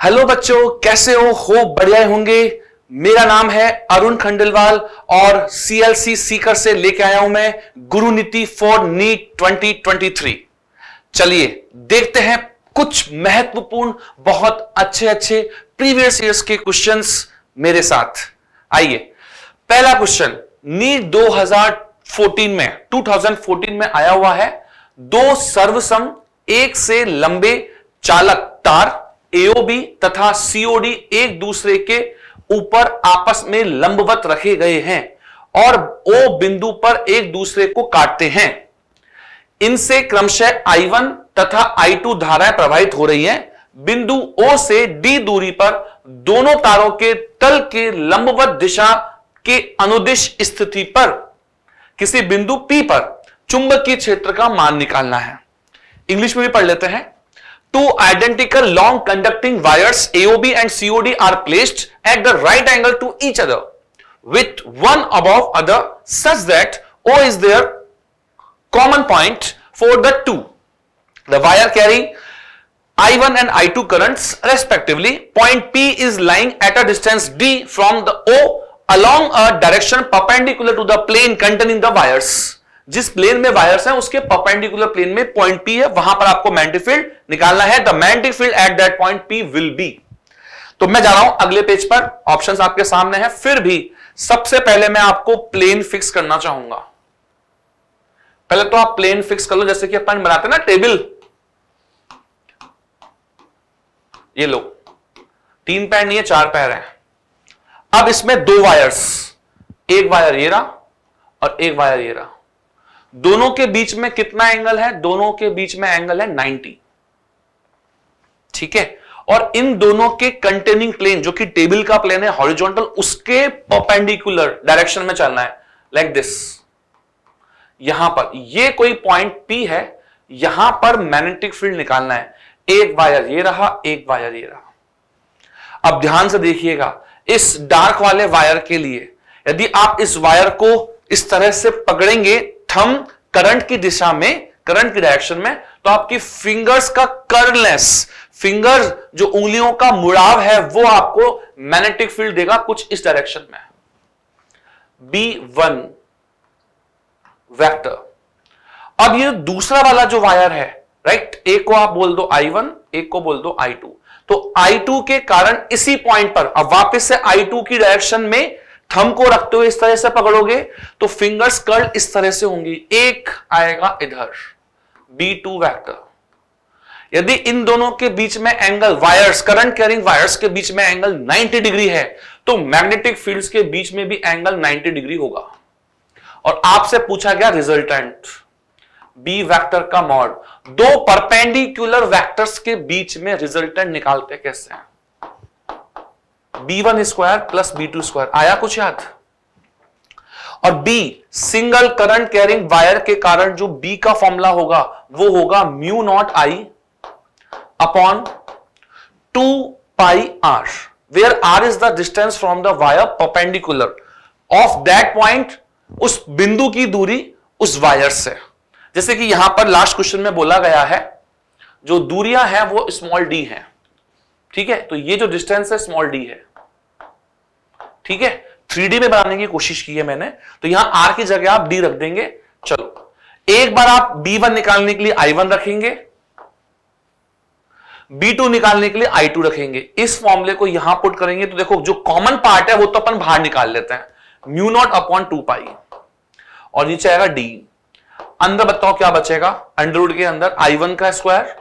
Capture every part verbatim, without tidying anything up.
Hello बच्चों, कैसे हो? हो बढ़िया होंगे। मेरा नाम है अरुण खंडेलवाल और सीएलसी सीकर से लेके आया हूं मैं Guruniti for NEET twenty twenty three. चलिए देखते हैं कुछ महत्वपूर्ण बहुत अच्छे अच्छे प्रीवियस ईयर्स के क्वेश्चंस मेरे साथ। आइए, पहला क्वेश्चन नीट दो हज़ार चौदह में दो हज़ार चौदह में आया हुआ है। दो सर्वसम एक से लंबे चालक तार एओबी तथा सीओडी एक दूसरे के ऊपर आपस में लंबवत रखे गए हैं और ओ बिंदु पर एक दूसरे को काटते हैं। इनसे क्रमशः आई वन तथा आई टू धाराएं प्रवाहित हो रही हैं। बिंदु ओ से डी दूरी पर दोनों तारों के तल के लंबवत दिशा के अनुदिश स्थिति पर किसी बिंदु पी पर चुंबकीय क्षेत्र का मान निकालना है। इंग्लिश में भी पढ़ लेते हैं। Two identical long conducting wires A O B and C O D are placed at the right angle to each other with one above other such that O is their common point for the two. The wire carry I one and I two currents respectively. Point P is lying at a distance D from the O along a direction perpendicular to the plane containing the wires. जिस plane में wires हैं उसके perpendicular plane में point P है, वहां पर आपको magnetic field निकालना है। The magnetic field at that point P will be. तो मैं जा रहा हूं अगले पेज पर, ऑप्शंस आपके सामने हैं। फिर भी सबसे पहले मैं आपको प्लेन फिक्स करना चाहूंगा। पहले तो आप प्लेन फिक्स कर लो, जैसे कि अपन बनाते हैं ना टेबल। ये लो, तीन पैर नहीं है, चार पैर है। अब इसमें दो वायर्स, एक वायर ये रहा और एक वायर ये रहा। दोनों के बीच में कितना एंगल है? दोनों के बीच में एंगल है नब्बे। ठीक है। और इन दोनों के कंटेनिंग प्लेन, जो कि टेबल का प्लेन है हॉरिजॉन्टल, उसके परपेंडिकुलर डायरेक्शन में चलना है, लाइक दिस। यहां पर ये कोई पॉइंट P है, यहां पर मैग्नेटिक फील्ड निकालना है। एक वायर ये रहा, एक वायर ये रहा। अब ध्यान से देखिएगा, इस डार्क वाले वायर के लिए यदि आप इस वायर को इस तरह से पकड़ेंगे थंब करंट की दिशा में, करंट की डायरेक्शन में, तो आपकी फिंगर्स का कर्लनेस, फिंगर जो उंगलियों का मुड़ाव है, वो आपको मैग्नेटिक फील्ड देगा कुछ इस डायरेक्शन में। B one vector. अब ये दूसरा वाला जो वायर है, राइट, एक को आप बोल दो आई वन, एक को बोल दो आई टू। तो आई टू के कारण इसी पॉइंट पर अब वापस से आई टू की डायरेक्शन में थंब को रखते हुए इस तरह से पकड़ोगे तो फिंगर्स कर्ल इस तरह से होंगी। एक आएगा इधर, बी टू वेक्टर। यदि इन दोनों के बीच में angle, wires, current carrying wires के बीच में एंगल नब्बे डिग्री है, तो मैग्नेटिक फील्ड्स के बीच में भी एंगल नब्बे डिग्री होगा। और आपसे पूछा गया रिजल्टेंट, बी वेक्टर का मॉड। दो परपेंडिकुलर वेक्टर्स के बीच में रिजल्टेंट निकालते कैसे हैं? B one square plus B two square. आया कुछ याद? और B single current carrying wire के कारण जो बी का फॉर्मूला होगा वो होगा mu naught I upon two pi R, where R is the distance from the wire perpendicular of that point, उस बिंदु की दूरी उस वायर से। जैसे कि यहां पर लास्ट क्वेश्चन में बोला गया है, जो दूरियां हैं वो स्मॉल डी हैं। ठीक है, तो ये जो डिस्टेंस है स्मॉल डी है। ठीक है, थ्री डी में बनाने की कोशिश की है मैंने, तो यहां आर की जगह आप डी रख देंगे। चलो, एक बार आप बी वन निकालने के लिए आई वन रखेंगे, बी टू निकालने के लिए आई टू रखेंगे। इस फॉर्मूले को यहां पुट करेंगे तो देखो जो कॉमन पार्ट है वो तो अपन बाहर निकाल लेते हैं, mu naught upon two pi, और नीचे आएगा डी। अंदर बताओ क्या बचेगा? अंडर रूट के अंदर आई वन का स्क्वायर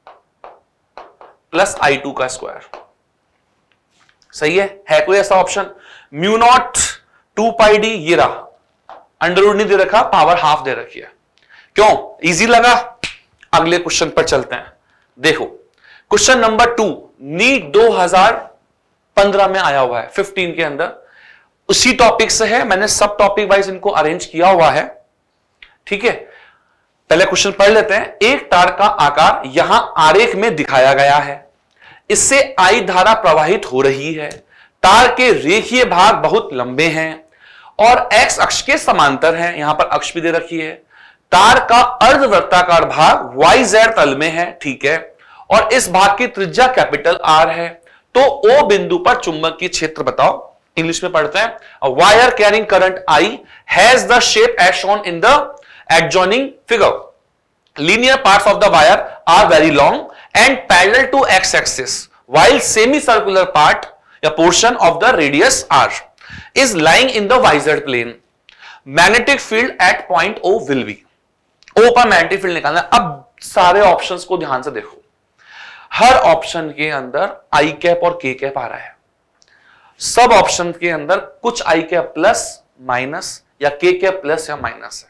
प्लस आई टू का स्क्वायर। सही है? है कोई ऐसा option? Mu naught two pi D ये रहा, अंडर रूट नहीं दे रखा, पावर हाफ दे रखी है। क्यों? इजी लगा? अगले क्वेश्चन पर चलते हैं। देखो क्वेश्चन नंबर टू नीट दो हज़ार पंद्रह में आया हुआ है, पंद्रह के अंदर उसी टॉपिक से है। मैंने सब टॉपिक वाइज इनको अरेंज किया हुआ है। ठीक है, पहले क्वेश्चन पढ़ लेते हैं। एक तार का आकार यहां आरेख में दिखाया गया है, इससे आई धारा प्रवाहित हो रही है। तार के रेखीय भाग बहुत लंबे हैं और एक्स अक्ष के समांतर हैं, यहां पर अक्ष भी दे रखी है। तार का अर्धवृत्ताकार भाग वाई जेड तल में है। ठीक है, और इस भाग की त्रिज्या कैपिटल आर है। तो ओ बिंदु पर चुंबकीय क्षेत्र बताओ। इंग्लिश में पढ़ते हैं, wire carrying current I has the shape as shown in the adjoining figure. Linear parts of the wire are very long and parallel to x-axis, while semicircular part या portion of the radius r is lying in the Y Z plane. Magnetic field at point O will be. O पर magnetic field निकालना है। अब सारे options को ध्यान से देखो, हर ऑप्शन के अंदर आई कैप और के कैप आ रहा है। सब ऑप्शन के अंदर कुछ आई कैप प्लस माइनस या के कैप प्लस या माइनस है।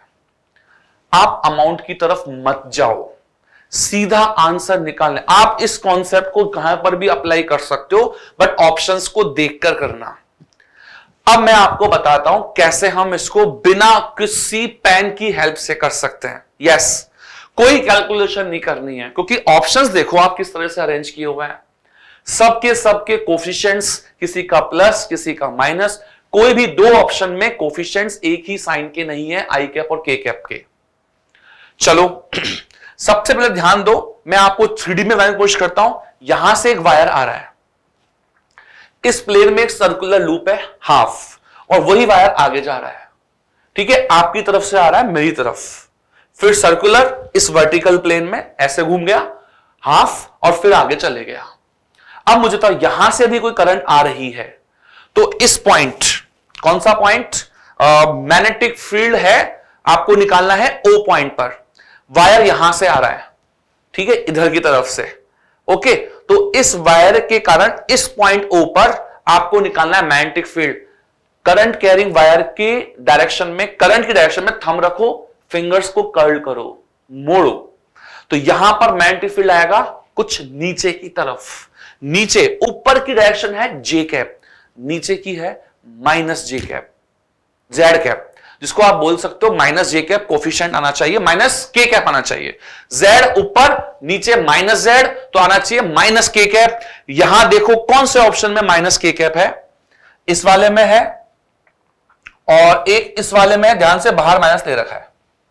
आप अमाउंट की तरफ मत जाओ, सीधा आंसर निकालने। आप इस कॉन्सेप्ट को कहां पर भी अप्लाई कर सकते हो, बट ऑप्शंस को देखकर करना। अब मैं आपको बताता हूं कैसे हम इसको बिना किसी पेन की हेल्प से कर सकते हैं। यस, कोई कैलकुलेशन नहीं करनी है, क्योंकि ऑप्शंस देखो आप किस तरह से अरेंज किए हुए हैं। सबके सबके कोफिशिएंट्स, किसी का प्लस किसी का माइनस। कोई भी दो ऑप्शन में कोफिशिएंट्स एक ही साइन के नहीं है, आई कैप और के कैप के। चलो सबसे पहले ध्यान दो, मैं आपको थ्री डी में बनाने की कोशिश करता हूं। यहां से एक वायर आ रहा है, इस प्लेन में एक सर्कुलर लूप है हाफ, और वही वायर आगे जा रहा है। ठीक है, आपकी तरफ से आ रहा है मेरी तरफ, फिर सर्कुलर इस वर्टिकल प्लेन में ऐसे घूम गया हाफ, और फिर आगे चले गया। अब मुझे तो यहां से भी कोई करंट आ रही है, तो इस पॉइंट, कौन सा पॉइंट, मैग्नेटिक फील्ड है, आपको निकालना है ओ पॉइंट पर। वायर यहां से आ रहा है, ठीक है, इधर की तरफ से। ओके, तो इस वायर के कारण इस पॉइंट ओ पर आपको निकालना है magnetic field. Current carrying wire के डायरेक्शन में, करंट की डायरेक्शन में थंब रखो, फिंगर्स को कर्ल करो, मोड़ो, तो यहां पर मैग्नेटिक फील्ड आएगा कुछ नीचे की तरफ। नीचे, ऊपर की डायरेक्शन है जे कैप, नीचे की है minus J cap, Z cap, जिसको आप बोल सकते हो माइनस जे कैप कोफिशिएंट आना चाहिए, माइनस के कैप आना चाहिए। जेड ऊपर, नीचे माइनस जेड, तो आना चाहिए माइनस के कैप। यहां देखो कौन से ऑप्शन में माइनस के कैप है, इस वाले में है और एक इस वाले में, ध्यान से बाहर माइनस ले रखा है।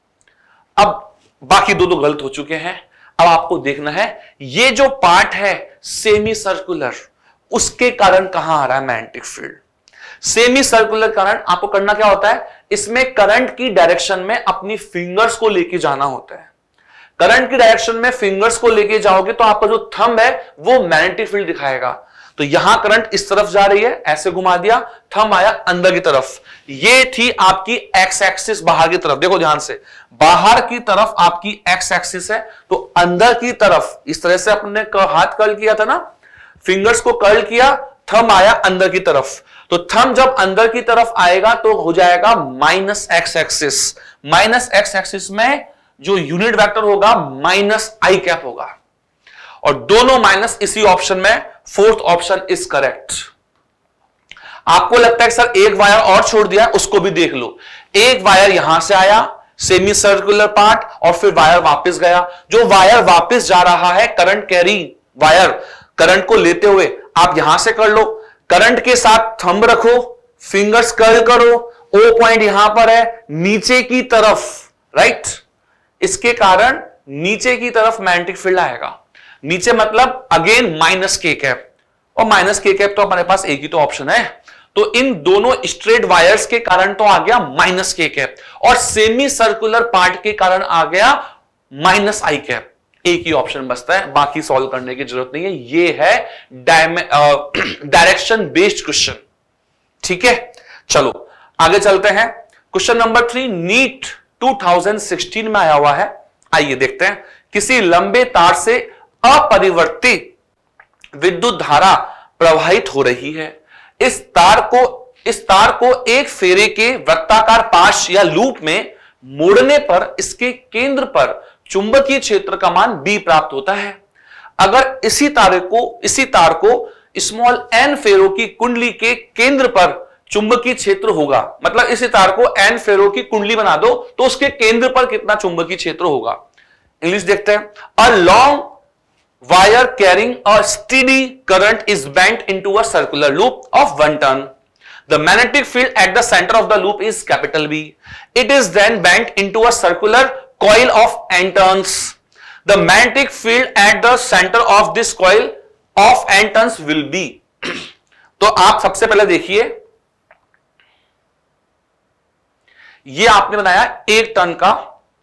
अब बाकी दो दो गलत हो चुके हैं। अब आपको देखना है ये जो पार्ट है सेमी सर्कुलर, उसके कारण कहां आ रहा है magnetic field. Semi circular current, आपको करना क्या होता है, इसमें करंट की डायरेक्शन में अपनी फिंगर्स को लेके जाना होता है। करंट की डायरेक्शन में फिंगर्स को लेके जाओगे तो आपका जो थंब है वो मैग्नेटिक फील्ड दिखाएगा। तो यहां करंट इस तरफ जा रही है, ऐसे घुमा दिया, थंब आया अंदर की तरफ। ये थी आपकी एक्स एक्सिस बाहर की तरफ। देखो ध्यान से, बाहर की तरफ आपकी एक्स एक्सिस है, तो अंदर की तरफ इस तरह से अपने हाथ कर्ल किया था ना, फिंगर्स को कर्ल किया, थंब आया अंदर की तरफ। तो थंब जब अंदर की तरफ आएगा तो हो जाएगा minus X axis. Minus X axis में जो यूनिट वेक्टर होगा माइनस आई कैप होगा, और दोनों माइनस इसी ऑप्शन में, फोर्थ ऑप्शन इज करेक्ट। आपको लगता है सर एक वायर और छोड़ दिया, उसको भी देख लो। एक वायर यहां से आया सेमी सर्कुलर पार्ट, और फिर वायर वापस गया। जो वायर वापस जा रहा है करंट कैरी वायर, करंट को लेते हुए, आप यहां से कर लो, करंट के साथ थंब रखो, फिंगर्स कर्ल करो, ओ पॉइंट यहां पर है नीचे की तरफ, राइट। इसके कारण नीचे की तरफ मैग्नेटिक फील्ड आएगा। नीचे मतलब अगेन माइनस के कैप, और माइनस के कैप तो हमारे पास एक ही तो ऑप्शन है, तो इन दोनों स्ट्रेट वायर्स के कारण तो आ गया माइनस के कैप, और सेमी सर्कुलर पार्ट के कारण आ गया माइनस आई कैप। एक ही ऑप्शन बचता है, बाकी सॉल्व करने की जरूरत नहीं है। ये है डायरेक्शन बेस्ड क्वेश्चन, ठीक है। चलो आगे चलते हैं। Question number three NEET two thousand sixteen में आया हुआ है। आइए देखते हैं। किसी लंबे तार से अपरिवर्ती विद्युत धारा प्रवाहित हो रही है। इस तार को इस तार को एक फेरे के वृत्ताकार पाश या लूप में मोड़ने पर इसके केंद्र पर चुंबकीय क्षेत्र का मान B प्राप्त होता है। अगर इसी तार को इसी तार को स्मॉल n फेरों की कुंडली के केंद्र पर चुंबकीय क्षेत्र होगा, मतलब इसी तार को n फेरों की कुंडली बना दो तो उसके केंद्र पर कितना चुंबकीय क्षेत्र होगा। इंग्लिश देखते हैं। A long wire carrying a steady current is bent into a circular loop of one turn. The magnetic field at the center of the loop is capital B. It is then bent into a circular coil of n turns. The magnetic field at the center of this coil of n turns will be. तो आप सबसे पहले देखिए, ये आपने बनाया एक turn का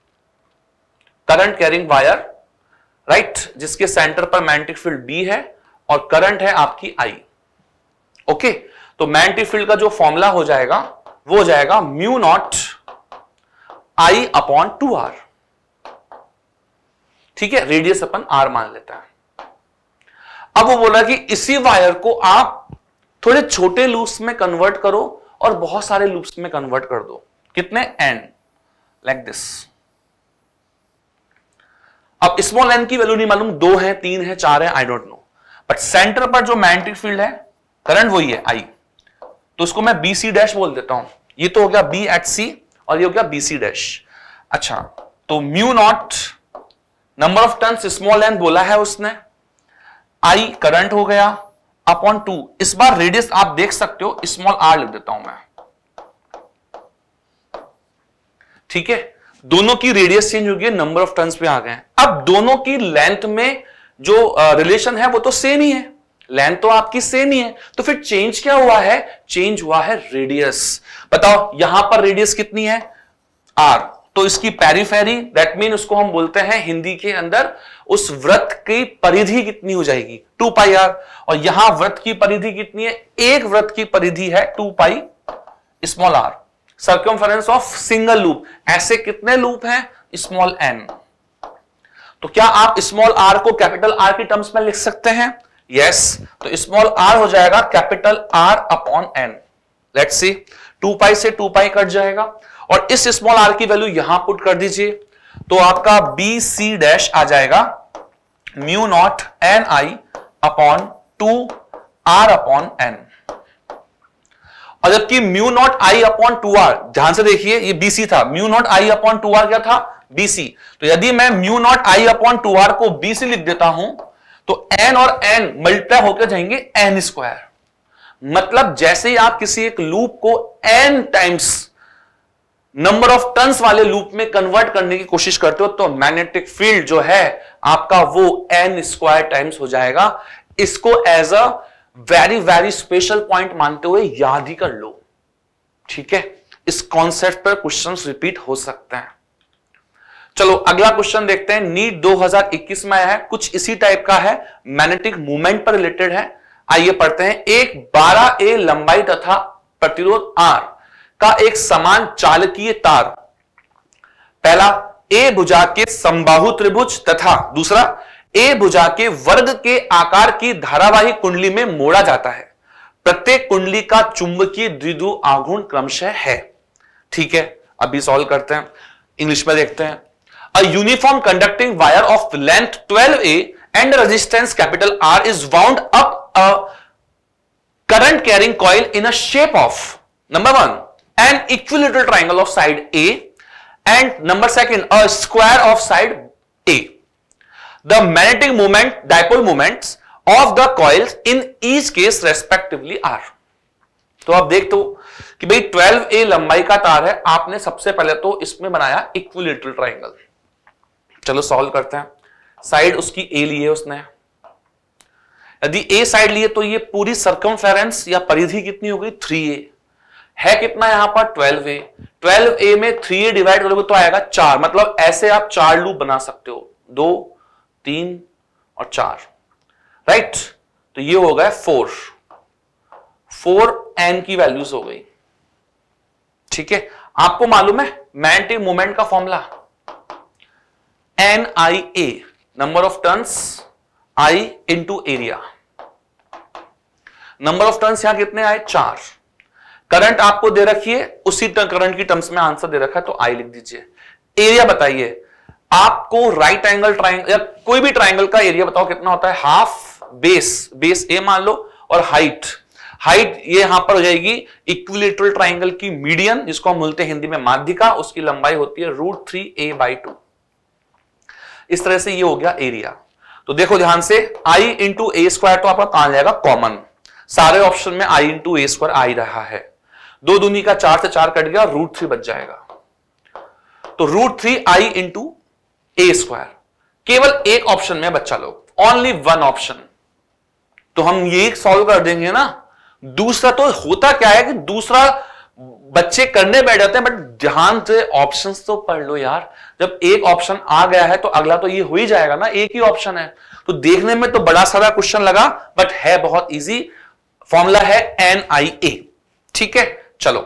करंट कैरिंग वायर, राइट, जिसके सेंटर पर मैग्नेटिक फील्ड बी है और करंट है आपकी आई। ओके, तो मैग्नेटिक फील्ड का जो फॉर्मूला हो जाएगा वो हो जाएगा mu naught I upon two R. ठीक है, रेडियस अपन आर मान लेता है। अब वो बोला कि इसी वायर को आप थोड़े छोटे लूप्स में कन्वर्ट करो और बहुत सारे लूप्स में कन्वर्ट कर दो। कितने? N, like this. अब स्मॉल एन की वैल्यू नहीं मालूम, दो है, तीन है, चार है, I don't know, but centre पर जो मैग्नेटिक फील्ड है, करंट वही है आई, तो उसको मैं बी सी डैश बोल देता हूं। ये तो हो गया बी एट सी और ये हो गया बी सी डैश। अच्छा, तो mu naught number of turns small N बोला है उसने, आई करंट हो गया अपॉन टू। इस बार रेडियस आप देख सकते हो, स्मॉल आर लिख देता हूं मैं। ठीक है, दोनों की रेडियस चेंज हो गई, नंबर ऑफ टर्न्स पे आ गए। अब दोनों की लेंथ में जो रिलेशन uh, है वो तो सेम ही है, लेंथ तो आपकी सेम ही है, तो फिर चेंज क्या हुआ है? चेंज हुआ है रेडियस। बताओ यहां पर रेडियस कितनी है? आर, तो इसकी पेरिफेरी, दैट मीन उसको हम बोलते हैं हिंदी के अंदर उस वृत्त की परिधि कितनी हो जाएगी? Two pi R. और यहां वृत्त की परिधि कितनी है? एक वृत्त की परिधि है two pi small R, circumference of single loop. ऐसे कितने लूप हैं? Small N. तो क्या आप स्मॉल आर को कैपिटल आर की टर्म्स में लिख सकते हैं? यस, तो स्मॉल आर हो जाएगा capital R upon N. Let's see, two pi से टू पाई कट जाएगा और इस स्मॉल आर की वैल्यू यहां पुट कर दीजिए, तो आपका बी सी डैश आ जाएगा mu naught N I upon two R upon N. और जबकि mu naught I upon two R, ध्यान से देखिए, ये बीसी था, mu naught I upon two R क्या था? बीसी। तो यदि मैं mu naught I upon two R को बीसी लिख देता हूं तो एन और एन मल्टीप्लाई होकर जाएंगे एन स्क्वायर। मतलब जैसे ही आप किसी एक लूप को N times number of turns वाले लूप में कन्वर्ट करने की कोशिश करते हो तो मैग्नेटिक फील्ड जो है आपका वो एन स्क्वायर टाइम्स हो जाएगा। इसको as a very very special point मानते हुए याद ही कर लो। ठीक है, इस कॉन्सेप्ट पर क्वेश्चंस रिपीट हो सकते हैं। चलो अगला क्वेश्चन देखते हैं, नीट दो हज़ार इक्कीस में आया है, कुछ इसी टाइप का है, मैग्नेटिक मूवमेंट पर रिलेटेड है। आइए पढ़ते हैं। एक बारह ए लंबाई तथा प्रतिरोध आर का एक समान चालकीय तार, पहला ए भुजा के समबाहु त्रिभुज तथा दूसरा ए भुजा के वर्ग के आकार की धारावाही कुंडली में मोड़ा जाता है। प्रत्येक कुंडली का चुंबकीय द्विध्रुव आघूर्ण क्रमशः है। ठीक है, अभी सॉल्व करते हैं, इंग्लिश में देखते हैं। A uniform conducting wire of length twelve A and resistance capital R is wound up a current carrying coil in a shape of number one an equilateral triangle of side A and number second a square of side A. The magnetic moment dipole moments of the coils in each case respectively are. तो आप देखते हो कि भाई twelve ए लंबाई का तार है, आपने सबसे पहले तो इसमें बनाया इक्विलेटरल ट्राइंगल। चलो सॉल्व करते हैं। साइड उसकी ए ली है उसने, यदि ए साइड लिए तो ये पूरी सर्कमफेरेंस या परिधि कितनी हो गई? थ्री ए है। कितना यहां पर? ट्वेल्व ए। ट्वेल्व ए में थ्री ए डिवाइड करोगे तो आएगा चार। मतलब ऐसे आप चार लूप बना सकते हो, दो, तीन और चार, राइट। तो ये हो गया फोर, फोर एन की वैल्यूज हो गई। ठीक है, आपको मालूम है मैग्नेटिक मोमेंट का formula N I A, number of turns I into area. Number of turns यहां कितने आए? चार। करंट आपको दे रखी है, उसी करंट की टर्म्स में आंसर दे रखा है तो आई लिख दीजिए। एरिया बताइए आपको, राइट एंगल ट्राइंगल या कोई भी ट्राइंगल का एरिया बताओ कितना होता है? हाफ बेस, बेस ए मान लो, और हाइट, हाइट ये यहां पर हो जाएगी इक्विलेटरल ट्राइंगल की मीडियन, जिसको हम बोलते हैं हिंदी में माध्यिका, उसकी लंबाई होती है root three A by two. इस तरह से ये हो गया एरिया। तो देखो ध्यान से, आई इंटू ए स्क्वायर तो आपका कहां जाएगा? कॉमन। सारे ऑप्शन में आई इंटू ए स्क्वायर आ ही रहा है। दो दूनी का चार से चार कट गया, रूट थ्री बच जाएगा। तो root three I into A square, केवल एक ऑप्शन में बच्चा लोग, ओनली वन ऑप्शन। तो हम ये सॉल्व कर देंगे ना दूसरा तो होता क्या है कि दूसरा बच्चे करने बैठ जाते हैं, बट ध्यान से ऑप्शंस तो पढ़ लो यार। जब एक ऑप्शन आ गया है तो अगला तो ये हो ही जाएगा ना, एक ही ऑप्शन है। तो देखने में तो बड़ा सारा क्वेश्चन लगा, बट है बहुत इजी। फॉर्मूला है एन आई ए। ठीक है, चलो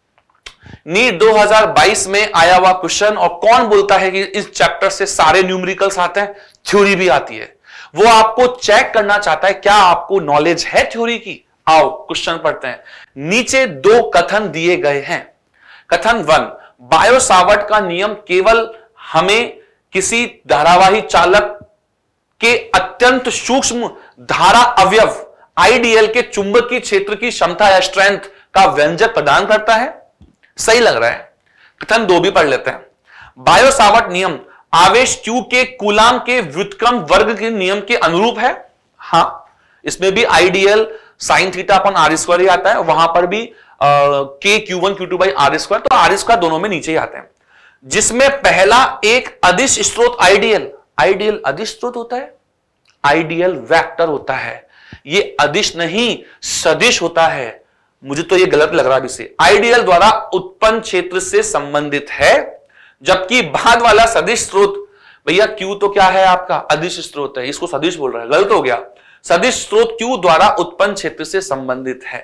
नीट दो हज़ार बाईस में आया हुआ क्वेश्चन, और कौन बोलता है कि इस चैप्टर से सारे न्यूमेरिकल्स आते हैं? थ्योरी भी आती है। वो आपको चेक करना चाहता है क्या आपको नॉलेज है थ्योरी की। आओ क्वेश्चन पढ़ते हैं। नीचे दो कथन दिए गए हैं। कथन वन, बायो सावर्ट का नियम केवल हमें किसी धारावाही चालक के अत्यंत सूक्ष्म धारा अवयव आईडीएल के चुंबकीय क्षेत्र की क्षमता या स्ट्रेंथ का व्यंजक प्रदान करता है। सही लग रहा है। कथन दो भी पढ़ लेते हैं। बायो सावर्ट नियम आवेश Q के कूलाम के व्युत्क्रम वर्ग के नियम के अनुरूप है। हां, इसमें भी IDL sine theta upon R square ही आता है, वहां पर भी K Q one Q two by R square, तो आर स्क्वायर दोनों में नीचे ही आते हैं। जिसमें पहला एक अदिश स्रोत आइडियल, आइडियल अदिश स्रोत होता है, आइडियल वेक्टर होता है। ये अदिश नहीं सदिश होता है। मुझे तो ये गलत लग रहा है इसे। आइडियल द्वारा उत्पन्न क्षेत्र से संबंधित है, जबकि बाद वाला सदिश स्रोत, भैया क्यू तो क्या है आपका? अदिश स्रोत है, इसको सदिश बोल रहा है, गलत हो गया। सदिश स्रोत क्यू द्वारा उत्पन्न क्षेत्र से संबंधित है।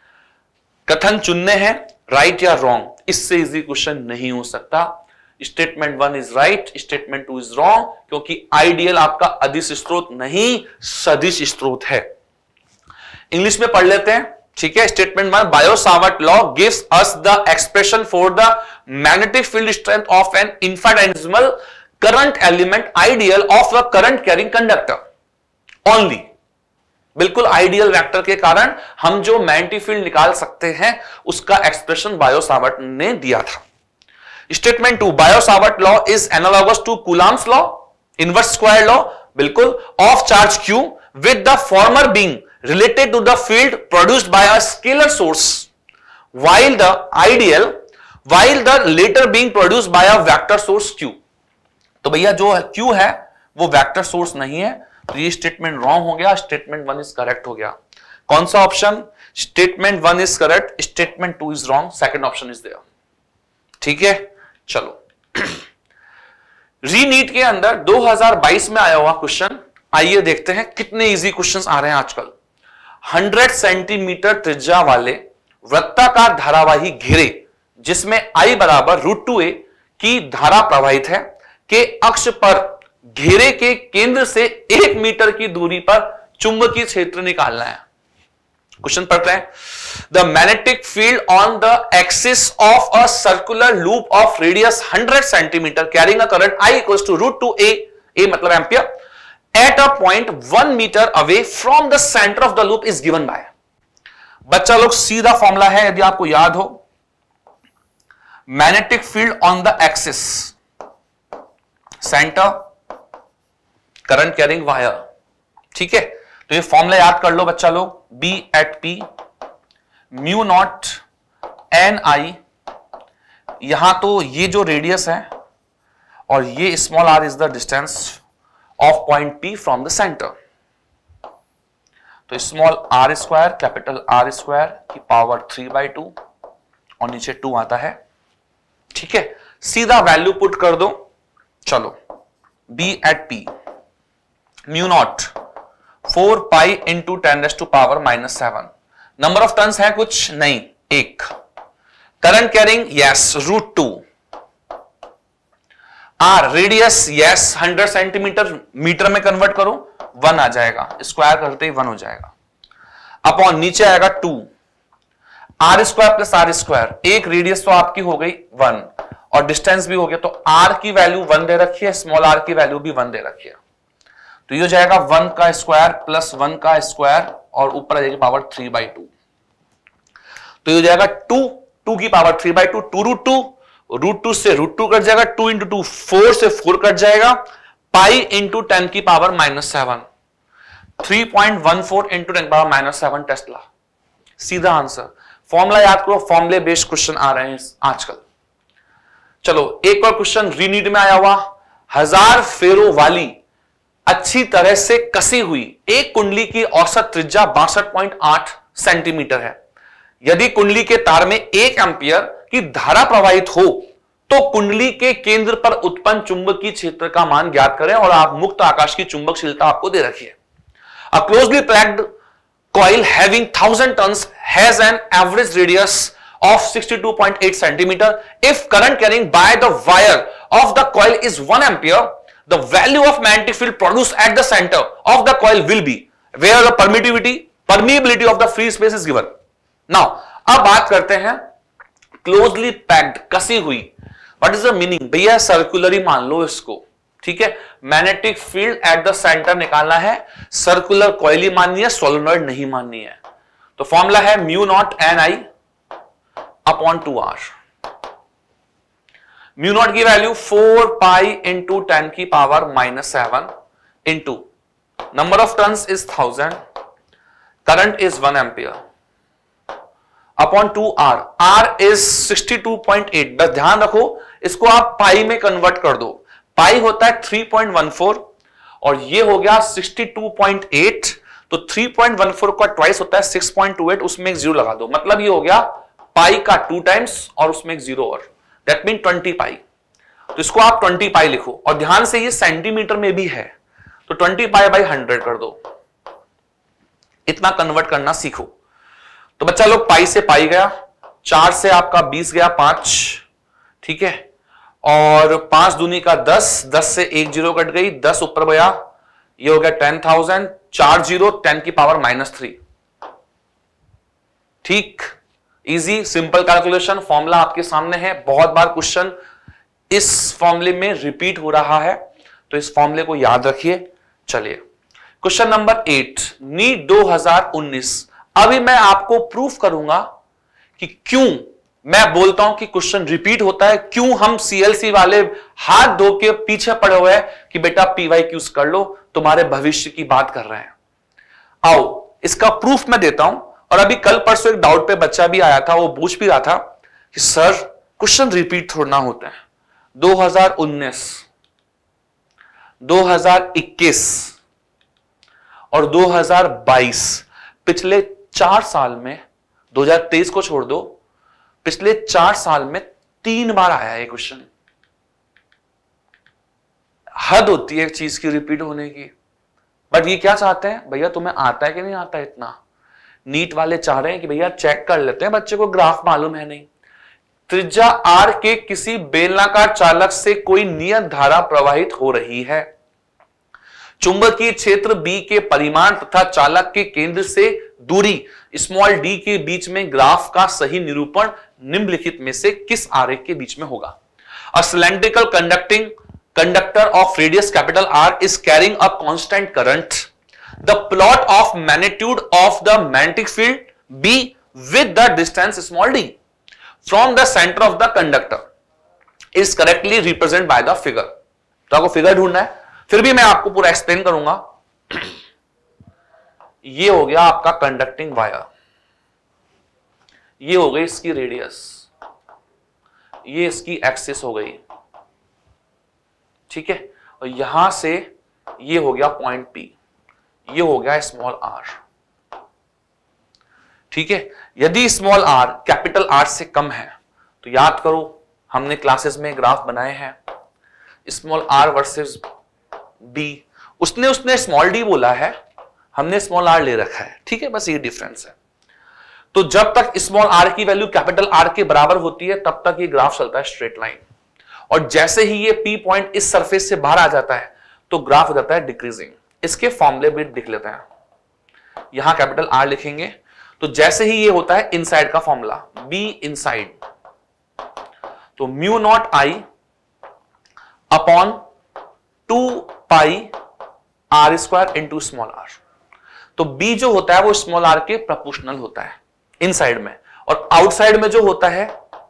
कथन चुनने हैं, राइट या रॉन्ग। इससे इजी क्वेश्चन नहीं हो सकता। Statement one is right, statement two is wrong, क्योंकि आइडियल आपका अदिश स्रोत नहीं सदिश स्रोत है। इंग्लिश में पढ़ लेते हैं। ठीक है, statement one, Biot Savart law gives us the expression for the magnetic field strength of an infinitesimal current element ideal of a current carrying conductor only. बिल्कुल आइडियल वेक्टर के कारण हम जो मैग्नेटिक फील्ड निकाल सकते हैं, उसका एक्सप्रेशन बायो सावर्ट ने दिया था। Statement two, Biot Savart law is analogous to Coulomb's law, inverse square law, बिल्कुल, of charge Q with the former being related to the field produced by a scalar source while the ideal while the later being produced by a vector source q। तो भैया जो q है वो vector source नहीं है, तो ये statement wrong हो गया। स्टेटमेंट वन इज करेक्ट हो गया। कौन सा option? Statement one is correct, statement two is wrong, second option is there. ठीक है, चलो रीनीट के अंदर दो हज़ार बाईस में आया हुआ क्वेश्चन, आइए देखते हैं कितने इजी क्वेश्चंस आ रहे हैं आजकल। सौ सेंटीमीटर त्रिज्या वाले वृत्ताकार धारावाही घेरे जिसमें I बराबर रूट टू ए की धारा प्रवाहित है के अक्ष पर घेरे के केंद्र से एक मीटर की दूरी पर चुंबकीय क्षेत्र निकालना है। क्वेश्चन पढ़ते हैं। The magnetic field on the axis of a circular loop of radius hundred centimetre carrying a current I equals to root two A, A मतलब ampere, at a point one meter away from the center of the loop is given by। बच्चा लोग सीधा formula है, यदि आपको याद हो, magnetic field on the axis, centre, current carrying wire. ठीक है, तो ये फॉर्मूला याद कर लो बच्चा लोग। B at P mu naught N I, यहां तो ये जो रेडियस है और ये small R is the distance of point P from the centre. तो small R square capital R square की पावर थ्री बाई टू और नीचे टू आता है। ठीक है, सीधा वैल्यू पुट कर दो। चलो B at P mu naught four pi into ten raise to power minus seven. Number of turns है कुछ नहीं, एक। Current carrying yes root two, R radius yes hundred centimetre, metre में कन्वर्ट करो one आ जाएगा, स्क्वायर करते ही one हो जाएगा, अपॉन नीचे आएगा two, R square plus R square, एक रेडियस तो आपकी हो गई वन और डिस्टेंस भी हो गया, तो आर की वैल्यू वन दे रखी है, स्मॉल आर की वैल्यू भी वन दे रखी है, तो ये हो जाएगा वन का स्क्वायर प्लस वन का स्क्वायर और ऊपर आ जाएगी पावर थ्री बाई टू, तो ये हो जाएगा टू, टू की power three by two, two root two, root two से रूट टू कट जाएगा, टू इंटू टू फोर से फोर कट जाएगा, पाई इंटू टेन की power minus seven, three point one four into ten power minus seven tesla, सीधा answer. Formula याद करो, फॉर्मूले based question आ रहे हैं आजकल। चलो एक और क्वेश्चन रीनीड में आया हुआ, हजार फेरों वाली अच्छी तरह से कसी हुई एक कुंडली की औसत त्रिज्या बासठ पॉइंट आठ सेंटीमीटर है। यदि कुंडली के तार में एक एम्पियर की धारा प्रवाहित हो तो कुंडली के केंद्र पर उत्पन्न चुंबकीय क्षेत्र का मान ज्ञात करें और आप मुक्त आकाश की चुंबकशीलता आपको दे रखी है। A closely packed coil having one thousand tons has an average radius of sixty-two point eight centimeter. If current carrying by the wire of the coil is one ampere, the value of magnetic field produced at the center of the coil will be where the permittivity permeability of the free space is given. Now, अब बात करते हैं closely packed कसी हुई। What is the meaning? भैया सर्कुलरी मान लो इसको, ठीक है। Magnetic field at the centre निकालना है, सर्कुलर कॉइल माननी है, सोलेनॉइड नहीं माननी है। तो फॉर्मूला है mu naught N I upon two R. Mu naught की value four pi into ten की power minus seven into number of turns is thousand, current is one ampere upon two R. R is sixty two point eight. बस ध्यान रखो इसको आप पाई में convert कर दो। पाई होता है थ्री पॉइंट वन फोर और ये हो गया सिक्सटी टू पॉइंट एट, तो थ्री पॉइंट वन फोर का ट्वाइस होता है सिक्स पॉइंट टू एट, उसमें एक जीरो लगा दो, मतलब ये हो गया पाई का टू टाइम्स और उसमें एक जीरो और, दैट मीन ट्वेंटी पाई। तो इसको आप ट्वेंटी पाई लिखो और ध्यान से ये सेंटीमीटर में भी है, तो ट्वेंटी पाई बाई हंड्रेड कर दो। इतना कन्वर्ट करना सीखो। तो बच्चा लोग पाई से पाई गया, चार से आपका बीस गया पांच, ठीक है, और पांच दूनी का दस, दस से एक जीरो कट गई, दस ऊपर गया, ये हो गया टेन थाउजेंड, चार जीरो, टेन की पावर माइनस थ्री। ठीक, इजी सिंपल कैलकुलेशन। फॉर्मूला आपके सामने है, बहुत बार क्वेश्चन इस फॉर्मूले में रिपीट हो रहा है, तो इस फॉर्मूले को याद रखिए। चलिए क्वेश्चन नंबर एट, नीट दो हज़ार उन्नीस। अभी मैं आपको प्रूफ करूंगा कि क्यों मैं बोलता हूं कि क्वेश्चन रिपीट होता है, क्यों हम सीएलसी वाले हाथ धो के पीछे पड़े हुए हैं कि बेटा पीवाई क्यूज कर लो, तुम्हारे भविष्य की बात कर रहे हैं। आओ इसका प्रूफ मैं देता हूं। और अभी कल परसों एक डाउट पे बच्चा भी आया था, वो पूछ भी रहा था कि सर क्वेश्चन रिपीट थोड़ा होते हैं। दो हज़ार उन्नीस, दो हज़ार इक्कीस और दो हज़ार बाईस, पिछले चार साल में, दो हज़ार तेईस को छोड़ दो, पिछले चार साल में तीन बार आया है क्वेश्चन। हद होती है एक चीज की रिपीट होने की। बट ये क्या चाहते हैं, भैया तुम्हें आता है कि नहीं आता इतना। नीट वाले चाह रहे हैं कि भैया चेक कर लेते हैं, बच्चे को ग्राफ मालूम है नहीं। त्रिज्या आर के किसी बेलनाकार चालक से कोई नियत धारा प्रवाहित हो रही है। चुंबकीय क्षेत्र बी के परिमाण तथा चालक के केंद्र से दूरी स्मॉल डी के बीच में ग्राफ का सही निरूपण निम्नलिखित में से किस आरेख के बीच में होगा। A cylindrical conducting conductor of radius capital R is carrying a constant current. The plot of magnitude of the magnetic field B with the distance small d from the center of the conductor is correctly represented by the figure. तो आपको figure ढूंढना है, फिर भी मैं आपको पूरा explain करूंगा। ये हो गया आपका कंडक्टिंग वायर, ये हो गई इसकी रेडियस, ये इसकी एक्सिस हो गई, ठीक है, और यहां से ये हो गया पॉइंट पी, ये हो गया स्मॉल आर, ठीक है। यदि स्मॉल आर कैपिटल आर से कम है तो याद करो हमने क्लासेस में ग्राफ बनाए हैं, स्मॉल आर वर्सेस बी, उसने उसने स्मॉल डी बोला है, हमने स्मॉल आर ले रखा है, ठीक है, बस ये डिफरेंस है। तो जब तक स्मॉल आर की वैल्यू कैपिटल आर के बराबर होती है तब तक ये ग्राफ चलता है स्ट्रेट लाइन, और जैसे ही ये पी पॉइंट इस सरफेस से बाहर आ जाता है तो ग्राफ हो जाता है डिक्रीजिंग। इसके फॉर्मूले भी लिख लेते हैं, यहां कैपिटल आर लिखेंगे, तो जैसे ही ये होता है इनसाइड का फॉर्मूला बी इनसाइड, तो mu naught I upon two pi R square into small R. तो बी जो होता है वो स्मॉल आर के प्रोपोर्शनल होता है इनसाइड में, और आउटसाइड में जो होता है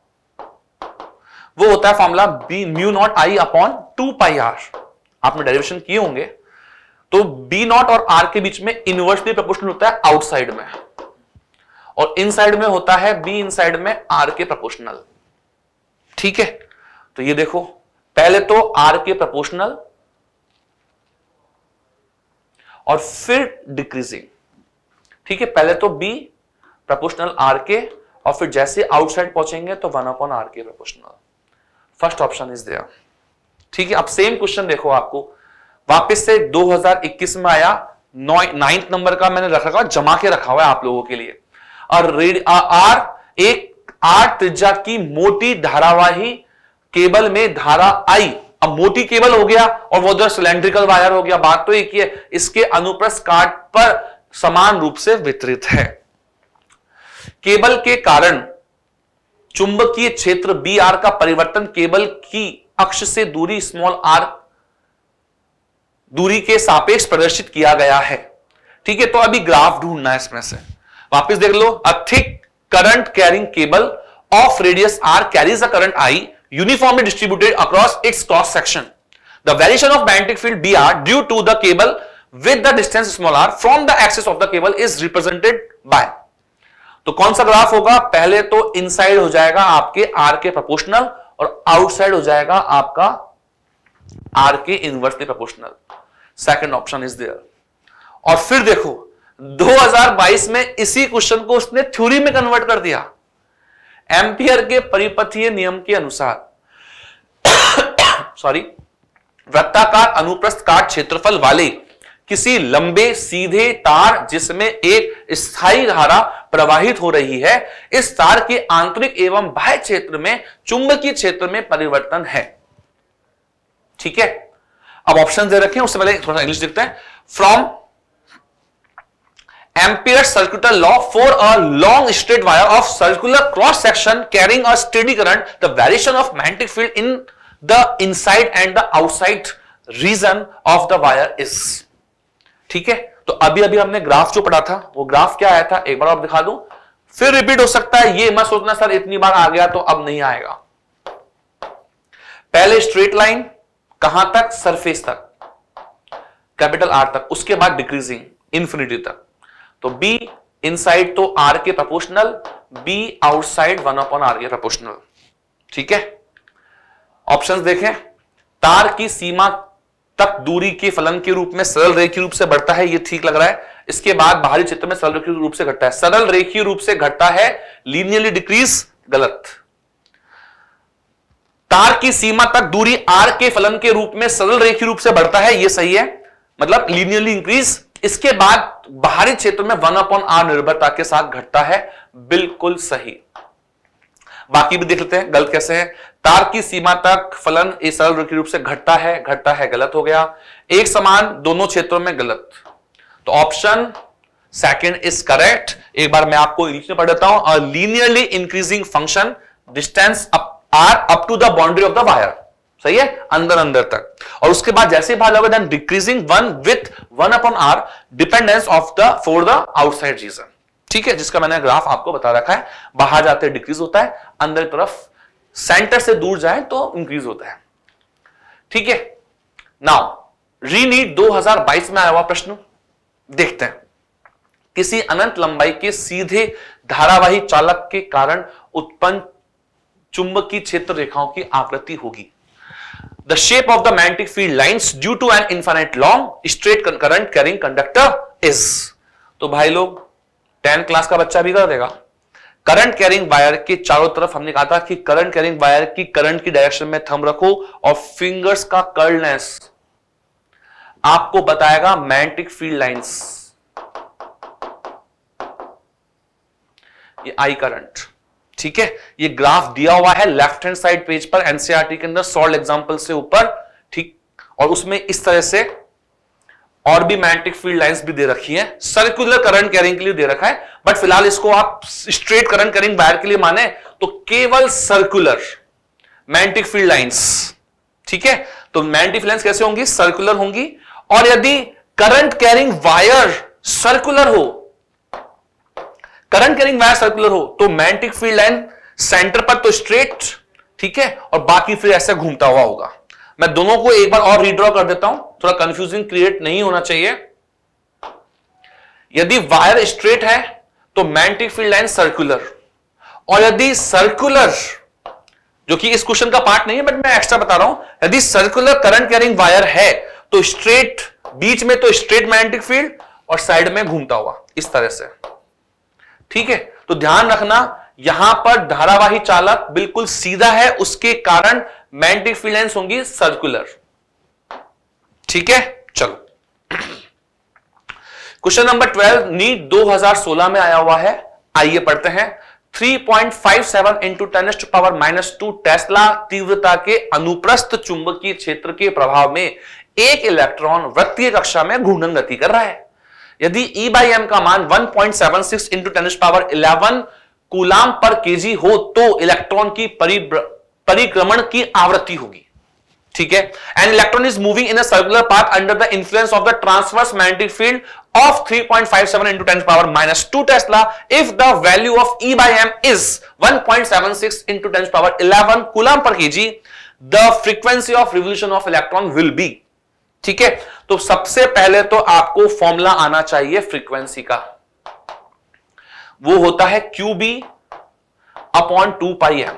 वो होता है formula B mu naught I upon two pi R. आपने डेरिवेशन किए होंगे, तो बी नॉट और आर के बीच में इनवर्सली प्रोपोर्शनल होता है आउटसाइड में, और इनसाइड में होता है बी इनसाइड में आर के प्रोपोर्शनल, ठीक है। तो ये देखो पहले तो आर के प्रोपोर्शनल, और फिर डिक्रीजिंग। ठीक है, पहले तो बी प्रोपोर्शनल आर के और फिर जैसे आउटसाइड पहुंचेंगे तो वन अपॉन आर के proportional. First option is there. ठीक है, अब सेम क्वेश्चन देखो, आपको वापस से दो हज़ार इक्कीस में आया, नाइन्थ नंबर का मैंने रखा जमा के रखा हुआ है आप लोगों के लिए। और रेड आर एक आर त्रिज्या की मोटी धारावाही केबल में धारा आई। अब मोटी केबल हो गया और वो उधर सिलेंड्रिकल वायर हो गया, बात तो एक ही है। इसके अनुप्रस्थ काट पर समान रूप से वितरित है। केबल के कारण चुंबकीय क्षेत्र बी आर का परिवर्तन केबल की अक्ष से दूरी स्मॉल आर दूरी के सापेक्ष प्रदर्शित किया गया है। ठीक है, तो अभी ग्राफ ढूंढना है इसमें से। वापस देख लो, a thick current carrying cable of radius R carries a current I uniformly distributed across its cross section. The variation of magnetic field B R due to the cable with the distance small r from the axis of the cable is represented by। तो कौन सा graph होगा? पहले तो inside हो जाएगा आपके R के प्रोपोर्शनल और आउटसाइड हो जाएगा आपका R के inversely proportional. Second option is there. और फिर देखो दो हज़ार बाईस में इसी क्वेश्चन को उसने थ्योरी में कन्वर्ट कर दिया। एम्पियर के परिपथीय नियम के अनुसार सॉरी वृत्ताकार अनुप्रस्थ काट क्षेत्रफल वाले किसी लंबे सीधे तार जिसमें एक स्थायी धारा प्रवाहित हो रही है, इस तार के आंतरिक एवं बाह्य क्षेत्र में चुंबकीय क्षेत्र में परिवर्तन है। ठीक है, अब ऑप्शन दे रखे हैं, उससे पहले थोड़ा इंग्लिश देखते हैं। From Ampere's circular law for a long straight wire of circular cross section carrying a steady current, the variation of magnetic field in the inside and the outside region of the wire is। ठीक है, तो अभी अभी हमने graph जो पढ़ा था वो ग्राफ क्या आया था, एक बार आप दिखा दूं, फिर रिपीट हो सकता है। ये मत सोचना सर इतनी बार आ गया तो अब नहीं आएगा। पहले स्ट्रेट लाइन कहां तक? सरफेस तक, कैपिटल आर तक, उसके बाद डिक्रीजिंग इंफिनिटी तक। तो B इनसाइड तो R के proportional, B outside one upon R के प्रोपोर्शनल। ठीक है, ऑप्शंस देखें। तार की सीमा तक दूरी के फलन के रूप में सरल रेखीय रूप से बढ़ता है, ये ठीक लग रहा है। इसके बाद बाहरी क्षेत्र में सरल रेखीय रूप से घटता है। सरल रेखीय रूप से घटता है, लीनियरली डिक्रीज, गलत। तार की सीमा तक दूरी R के फलन के रूप में सरल रेखीय रूप से बढ़ता है, ये सही है, मतलब लीनियरली इंक्रीज। इसके बाद बाहरी क्षेत्र में वन अपॉन आर निर्भरता के साथ घटता है, बिल्कुल सही। बाकी भी देख लेते हैं गलत कैसे है। तार की सीमा तक फलन इस सरल रेखीय रूप से घटता है, घटता है, गलत हो गया। एक समान दोनों क्षेत्रों में, गलत। तो ऑप्शन सेकंड इज करेक्ट। एक बार मैं आपको इंग्लिश में पढ़ देता हूं। A linearly increasing function distance R up to the boundary of the wire. सही है, अंदर अंदर तक। और उसके बाद जैसे बाहर जाओगे then decreasing one with one upon R dependence of the for the outside region. ठीक है, जिसका मैंने ग्राफ आपको बता रखा है। बाहर जाते डिक्रीज होता है, अंदर की तरफ सेंटर से दूर जाए तो इंक्रीज होता है। ठीक है, नाउ रीनीट दो हज़ार बाईस में आया हुआ प्रश्न देखते हैं। किसी अनंत लंबाई के सीधे धारावाही चालक के कारण उत्पन्न चुंबकीय क्षेत्र रेखाओं की आकृति होगी। The shape of the magnetic field lines due to an infinite long straight current carrying conductor is। तो भाई लोग टेंथ क्लास का बच्चा भी कर देगा। करंट कैरिंग वायर के चारों तरफ हमने कहा था कि करंट कैरिंग वायर की करंट की डायरेक्शन में थंब रखो और फिंगर्स का कर्लनेस आपको बताएगा मैग्नेटिक फील्ड लाइंस। ये आई करंट। ठीक है, ये ग्राफ दिया हुआ है लेफ्ट हैंड साइड पेज पर एनसीईआरटी के अंदर सॉल्व एग्जांपल से ऊपर। ठीक, और उसमें इस तरह से और भी मैग्नेटिक फील्ड लाइंस भी दे रखी हैं। सर्कुलर करंट कैरिंग के लिए दे रखा है, बट फिलहाल इसको आप स्ट्रेट करंट कैरिंग वायर के लिए माने तो केवल सर्कुलर मैग्नेटिक फील्ड लाइंस। ठीक है, तो मैग्नेटिक फील्ड लाइंस कैसे होंगी? सर्कुलर होंगी। और यदि करंट कैरिंग वायर सर्कुलर हो, करंट कैरिंग वायर सर्कुलर हो, तो मैग्नेटिक फील्ड लाइन सेंटर पर तो स्ट्रेट, ठीक है, और बाकी फिर ऐसे घूमता हुआ होगा। मैं दोनों को एक बार और रीड्रॉ कर देता हूं, थोड़ा कंफ्यूजिंग क्रिएट नहीं होना चाहिए। यदि वायर स्ट्रेट है तो मैग्नेटिक फील्ड लाइन सर्कुलर, और यदि सर्कुलर, जो कि इस क्वेश्चन का पार्ट नहीं है बट मैं एक्स्ट्रा बता रहा हूं, यदि सर्कुलर करंट कैरिंग वायर है तो स्ट्रेट, बीच में तो स्ट्रेट मैग्नेटिक फील्ड और साइड में घूमता हुआ इस तरह से, ठीक है। तो ध्यान रखना यहां पर धारावाही चालक बिल्कुल सीधा है, उसके कारण मैग्नेटिक फील्ड लाइंस होंगी सर्कुलर, ठीक है। चलो क्वेश्चन नंबर ट्वेल्व नीट दो हज़ार सोलह में आया हुआ है, आइए पढ़ते हैं। Three point five seven into ten to power minus two tesla तीव्रता के अनुप्रस्थ चुंबकीय क्षेत्र के प्रभाव में एक इलेक्ट्रॉन वृत्तीय कक्षा में घूर्णन गति कर रहा है। यदि E बाई एम का मान one point seven six into ten to power eleven coulomb पर केजी हो तो इलेक्ट्रॉन की परिक्रमण की आवृत्ति होगी, ठीक है। And electron is moving in a circular path under the influence of the transverse magnetic field of three point five seven into ten to power minus two Tesla if the value of E by M is one point seven six into ten to power eleven coulomb per kg, the frequency of revolution of electron will be, ठीक है। तो सबसे पहले तो आपको formula आना चाहिए frequency का, वो होता है Q B upon two pi M,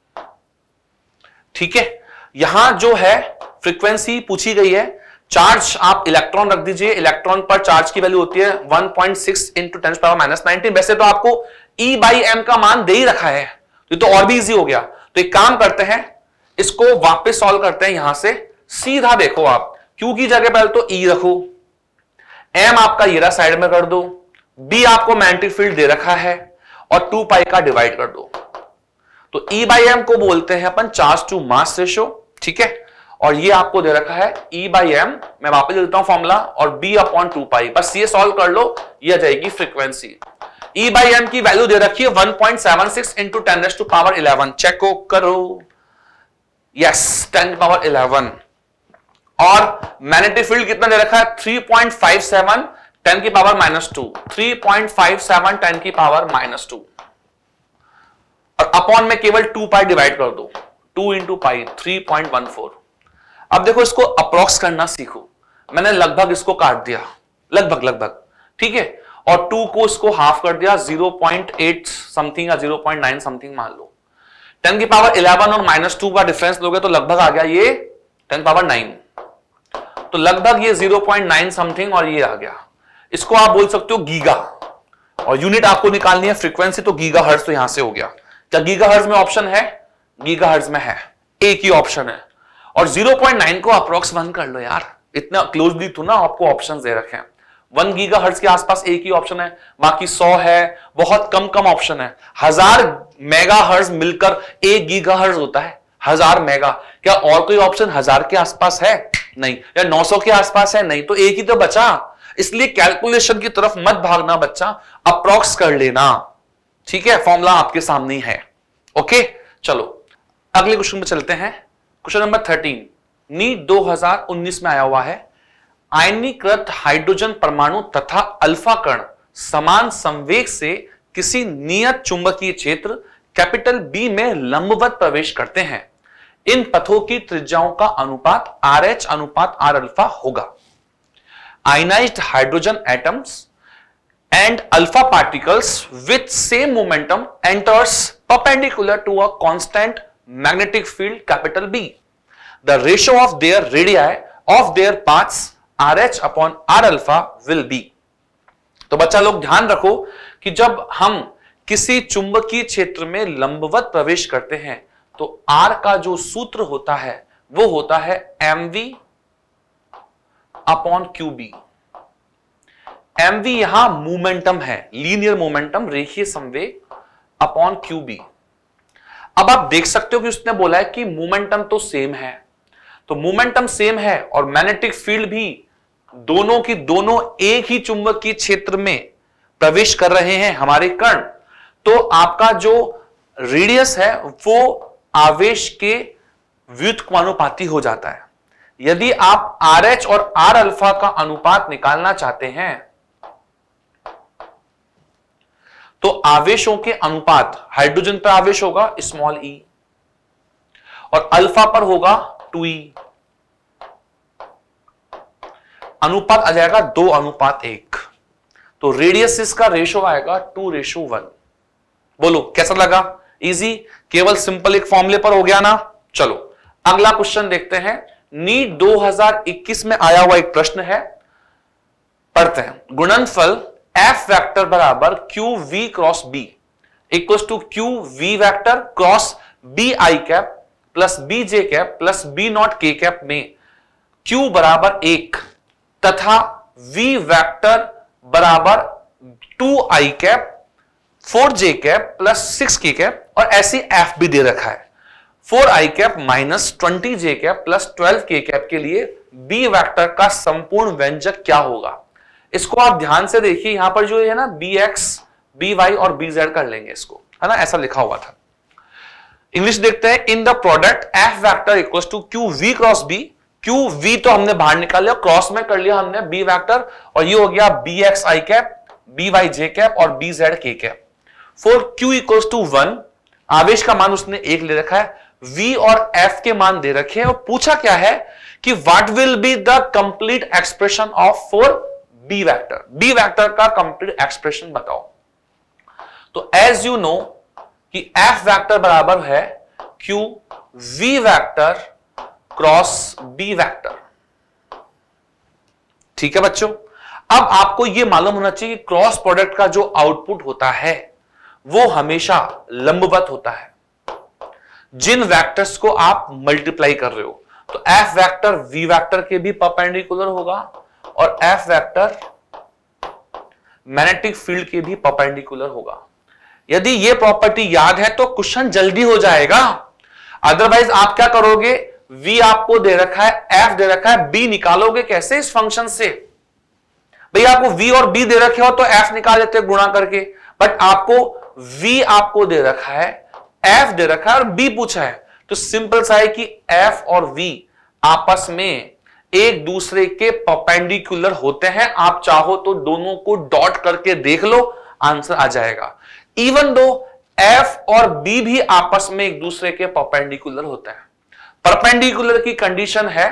ठीक है। यहां जो है फ्रीक्वेंसी पूछी गई है, चार्ज आप इलेक्ट्रॉन रख दीजिए, इलेक्ट्रॉन पर चार्ज की वैल्यू होती है one point six into ten power minus nineteen. वैसे तो आपको E बाई एम का मान दे ही रखा है, ये तो और भी इजी हो गया। तो एक काम करते हैं, इसको वापस सॉल्व करते हैं, यहां से सीधा देखो आप Q की जगह पहले तो E रखो, M आपका ये साइड में कर दो, B आपको मैग्नेटिक फील्ड दे रखा है और टू पाई का डिवाइड कर दो। तो E बाई एम को बोलते हैं अपन चार्ज टू मास रेशो, ठीक है। और ये आपको दे रखा है E बाई एम, मैं वापस देता हूं फॉर्मूला, और B अपॉन टू पाई, बस ये सॉल्व कर लो, ये आ जाएगी फ्रीक्वेंसी। E बाई एम की वैल्यू दे रखी है one point seven six into ten to power eleven, check करो, यस टेन पावर इलेवन। और मैग्नेटिक फील्ड कितना दे रखा है three point five seven ten की power minus two, three point five seven ten की पावर माइनस टू, और upon में केवल टू पाई डिवाइड कर दो, two into pi three point one four. अब देखो इसको अप्रोक्स करना सीखो, मैंने लगभग इसको काट दिया, लगभग लगभग, ठीक है, और टू को इसको हाफ कर दिया, ज़ीरो पॉइंट एट समथिंग या ज़ीरो पॉइंट नाइन समथिंग मान लो। टेन की पावर इलेवन और माइनस टू का डिफरेंस लोगे तो लगभग आ गया ये टेन पावर नाइन, तो लगभग ये ज़ीरो पॉइंट नाइन समथिंग और ये आ गया। इसको आप बोल सकते हो गीगा, और यूनिट आपको निकालनी है फ्रीक्वेंसी, तो गीगा हर्ट्ज तो यहां से हो गया। क्या गीगा हर्ट्ज में ऑप्शन है? गीगा हर्ट्ज में है, एक ही ऑप्शन है। और ज़ीरो पॉइंट नाइन को अप्रोक्स वन कर लो यार, इतना क्लोजली तो ना आपको ऑप्शंस दे रखे हैं। वन गीगा हर्ट्ज के आसपास एक ही ऑप्शन है, बाकी सौ है, बहुत कम कम ऑप्शन है। हजार मेगा हर्ट्ज मिलकर एक गीगा हर्ट्ज होता है, हजार मेगा। क्या और कोई ऑप्शन हजार के आसपास है? नहीं। या नौ सौ के आसपास है? नहीं। तो एक ही तो बचा, इसलिए कैलकुलेशन की तरफ मत भागना बच्चा, अप्रोक्स कर लेना, ठीक है। फॉर्मूला आपके सामने है, ओके। चलो अगले क्वेश्चन में चलते हैं। क्वेश्चन नंबर थर्टीन नीट दो हज़ार उन्नीस में आया हुआ है। आयनीकृत हाइड्रोजन परमाणु तथा अल्फा कण समान संवेग से किसी नियत चुंबकीय क्षेत्र कैपिटल बी में लंबवत प्रवेश करते हैं। इन पथों की त्रिज्याओं का अनुपात आर एच अनुपात आर अल्फा होगा। Ionised hydrogen atoms and alpha particles with same momentum enters perpendicular to a constant magnetic field capital B. The ratio of their radii of their paths R H upon R alpha will be. तो बच्चा लोग ध्यान रखो कि जब हम किसी चुंबकीय क्षेत्र में लंबवत प्रवेश करते हैं तो R का जो सूत्र होता है वो होता है M V upon Q B. M V यहां मोमेंटम है, लीनियर मोमेंटम, रेखीय संवेग अपॉन क्यू बी। अब आप देख सकते हो कि उसने बोला है कि मोमेंटम तो सेम है, तो मोमेंटम सेम है और मैग्नेटिक फील्ड भी दोनों की दोनों एक ही चुंबकीय क्षेत्र में प्रवेश कर रहे हैं हमारे कण, तो आपका जो रेडियस है वो आवेश के व्युत्क्रमानुपाती हो जाता है। यदि आप आर एच और आर अल्फा का अनुपात निकालना चाहते हैं तो आवेशों के अनुपात, हाइड्रोजन पर आवेश होगा स्मॉल ई और अल्फा पर होगा टू ई, अनुपात आ जाएगा दो अनुपात एक, तो रेडियस इसका रेशो आएगा टू रेशो वन। बोलो कैसा लगा? इजी, केवल सिंपल एक फॉर्मूले पर हो गया ना। चलो अगला क्वेश्चन देखते हैं। नीट दो हज़ार इक्कीस में आया हुआ एक प्रश्न है, पढ़ते हैं। गुणनफल एफ वेक्टर बराबर Q V cross B equals to Q V vector cross B I cap plus B J cap plus B naught K cap में क्यू बराबर एक तथा वी वेक्टर बराबर two I cap four J cap plus six K cap और ऐसी F भी दे रखा है। Four I cap minus twenty J cap plus twelve K cap के लिए बी वेक्टर का संपूर्ण व्यंजक क्या होगा। इसको आप ध्यान से देखिए, यहां पर जो है ना बी एक्स बी वाई और बी जेड कर लेंगे इसको, है ना, ऐसा लिखा हुआ था। इंग्लिश देखते हैं। In the product F vector equals to Q V cross B, Q V तो हमने बाहर निकाल लिया, क्रॉस में कर लिया हमने बी वेक्टर और ये हो गया B X I cap B Y J cap और B Z K cap. For Q equals to one, आवेश का मान उसने एक ले रखा है, v और f के मान दे रखे हैं और पूछा क्या है कि what will be the complete expression of for b vector, b vector का कंप्लीट एक्सप्रेशन बताओ। तो एज यू नो कि f वेक्टर बराबर है q v vector cross b vector, ठीक है बच्चों। अब आपको यह मालूम होना चाहिए कि क्रॉस प्रोडक्ट का जो आउटपुट होता है वो हमेशा लंबवत होता है जिन वेक्टर्स को आप मल्टीप्लाई कर रहे हो। तो f वेक्टर v वेक्टर के भी परपेंडिकुलर होगा और f वेक्टर मैग्नेटिक फील्ड के भी परपेंडिकुलर होगा। यदि ये प्रॉपर्टी याद है तो क्वेश्चन जल्दी हो जाएगा। अदरवाइज आप क्या करोगे, v आपको दे रखा है, f दे रखा है, b निकालोगे कैसे इस फंक्शन से। भाई आपको v और b दे रखे हो तो f निकाल लेते गुणा करके, बट आपको v आपको दे रखा है, f दे रखा है और b पूछा है। तो सिंपल सा है कि f और v आपस में एक दूसरे के परपेंडिकुलर होते हैं। आप चाहो तो दोनों को डॉट करके देख लो, आंसर आ जाएगा। इवन दो f और b भी आपस में एक दूसरे के परपेंडिकुलर होते हैं। परपेंडिकुलर की कंडीशन है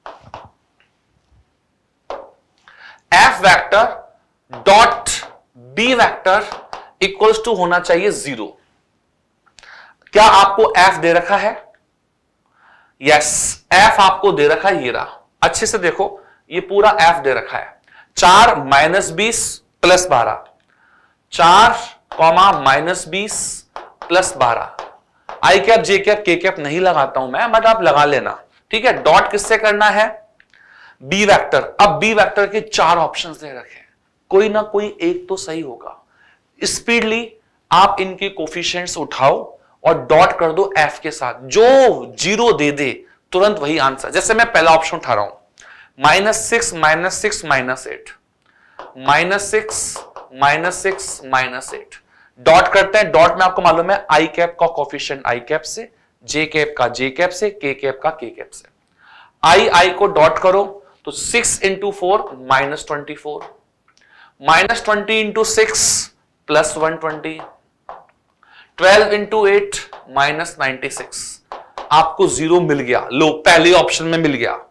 f vector dot b vector equals to होना चाहिए जीरो। क्या आपको f दे रखा है? यस, f आपको दे रखा है, ये रहा। अच्छे से देखो, ये पूरा f दे रखा है। चार माइनस बीस प्लस बारह, चार कॉमा माइनस बीस प्लस बारह। I cap J cap K cap नहीं लगाता हूं मैं, बट आप लगा लेना, ठीक है। डॉट किससे करना है? B vector. अब बी वेक्टर के चार ऑप्शंस दे रखे हैं, कोई ना कोई एक तो सही होगा। स्पीडली आप इनके कोफिशिएंट्स उठाओ और डॉट कर दो f के साथ, जो जीरो दे दे तुरंत वही आंसर। जैसे मैं पहला ऑप्शन उठा रहा हूं, minus six minus six minus eight, minus six minus six minus eight. Dot करते हैं, डॉट में आपको मालूम है आई कैप का कोफिशिएंट आई कैप से, जे कैप का जे कैप से, के कैप का के कैप से। आई आई को डॉट करो तो six into four minus twenty four, minus twenty into six plus one twenty, twelve into eight minus ninety six. आपको जीरो मिल गया, लो पहले ऑप्शन में मिल गया,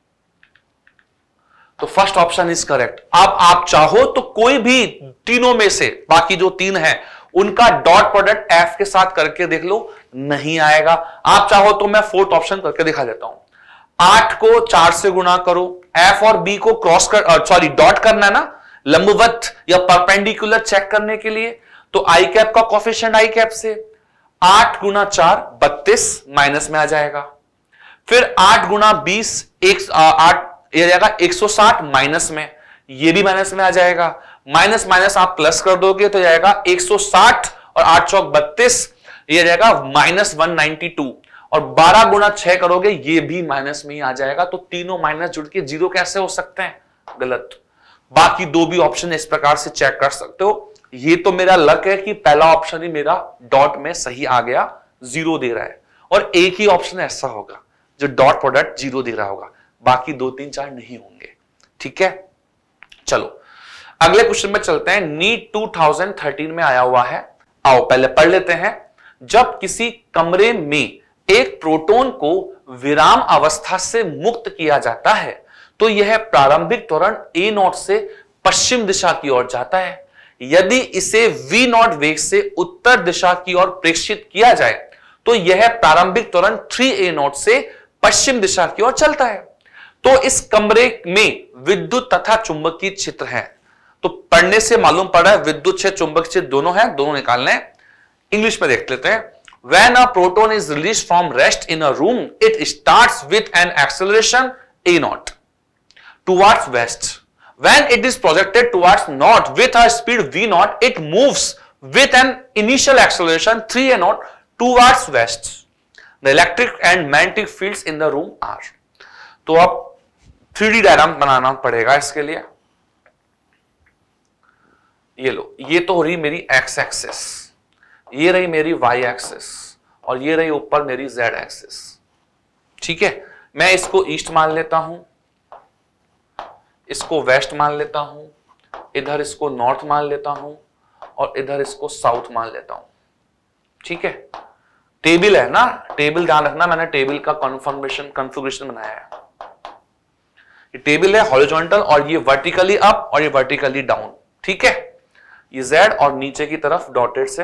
तो फर्स्ट ऑप्शन इज करेक्ट। अब आप चाहो तो कोई भी तीनों में से, बाकी जो तीन है उनका डॉट प्रोडक्ट f के साथ करके देख लो, नहीं आएगा। आप चाहो तो मैं फोर्थ ऑप्शन करके दिखा देता हूं। आठ को चार से गुणा करो, f और b को क्रॉस कर, सॉरी डॉट करना है ना, लंबवत या परपेंडिकुलर चेक करने के लिए। तो आई कैप का कोफिशिएंट आई कैप से, आठ गुना चार बत्तीस माइनस में आ जाएगा। फिर आठ गुना बीस एक आठ ये जाएगा एक सौ साठ माइनस में, ये भी माइनस में आ जाएगा। माइनस माइनस आप प्लस कर दोगे तो जाएगा एक सौ साठ और आठ चौक बत्तीस, ये जाएगा माइनस वन नाइनटी टू। और बारह गुना छह करोगे ये भी माइनस में ही आ जाएगा। तो तीनों माइनस जुड़ के जीरो कैसे हो सकते हैं? गलत। बाकी दो भी ऑप्शन इस प्रकार से चेक कर सकते हो। ये तो मेरा लक है कि पहला ऑप्शन ही मेरा डॉट में सही आ गया, जीरो दे रहा है, और एक ही ऑप्शन ऐसा होगा जो डॉट प्रोडक्ट जीरो दे रहा होगा, बाकी दो तीन चार नहीं होंगे। ठीक है, चलो अगले क्वेश्चन में चलते हैं। नीट टू थाउजेंड थर्टीन में आया हुआ है, आओ पहले पढ़ लेते हैं। जब किसी कमरे में एक प्रोटॉन को विराम अवस्था से मुक्त किया जाता है तो यह प्रारंभिक त्वरण ए नॉट से पश्चिम दिशा की ओर जाता है। यदि इसे वी नॉट वेग से उत्तर दिशा की ओर प्रेषित किया जाए तो यह प्रारंभिक त्वरण थ्री ए नॉट से पश्चिम दिशा की ओर चलता है। तो इस कमरे में विद्युत तथा चुंबकीय क्षेत्र है। तो पढ़ने से मालूम पड़ रहा है विद्युत क्षेत्र चुंबकीय क्षेत्र दोनों है, दोनों निकालने हैं। इंग्लिश में देख लेते हैं। When a proton is released from rest in a room, it starts with an acceleration a naught towards west. When it is projected towards north with a speed v naught, it moves with an initial acceleration three a naught towards west. The electric and magnetic fields in the room are. तो अब three D diagram बनाना पड़ेगा इसके लिए। ये लो, ये तो हो रही मेरी एक्स एक्सिस, ये रही मेरी वाई एक्सिस और ये रही ऊपर मेरी जेड एक्सिस। ठीक है, मैं इसको ईस्ट मान लेता हूं, इसको वेस्ट मान लेता हूं, इधर इसको नॉर्थ मान लेता हूं और इधर इसको साउथ मान लेता हूं। ठीक है, टेबल है ना, टेबल ध्यान रखना, मैंने टेबल का कन्फर्मेशन कॉन्फ़िगरेशन बनाया है। ये टेबल है हॉरिजॉन्टल और ये वर्टिकली अप और ये वर्टिकली डाउन। ठीक है, ये जेड और नीचे की तरफ डॉटेड से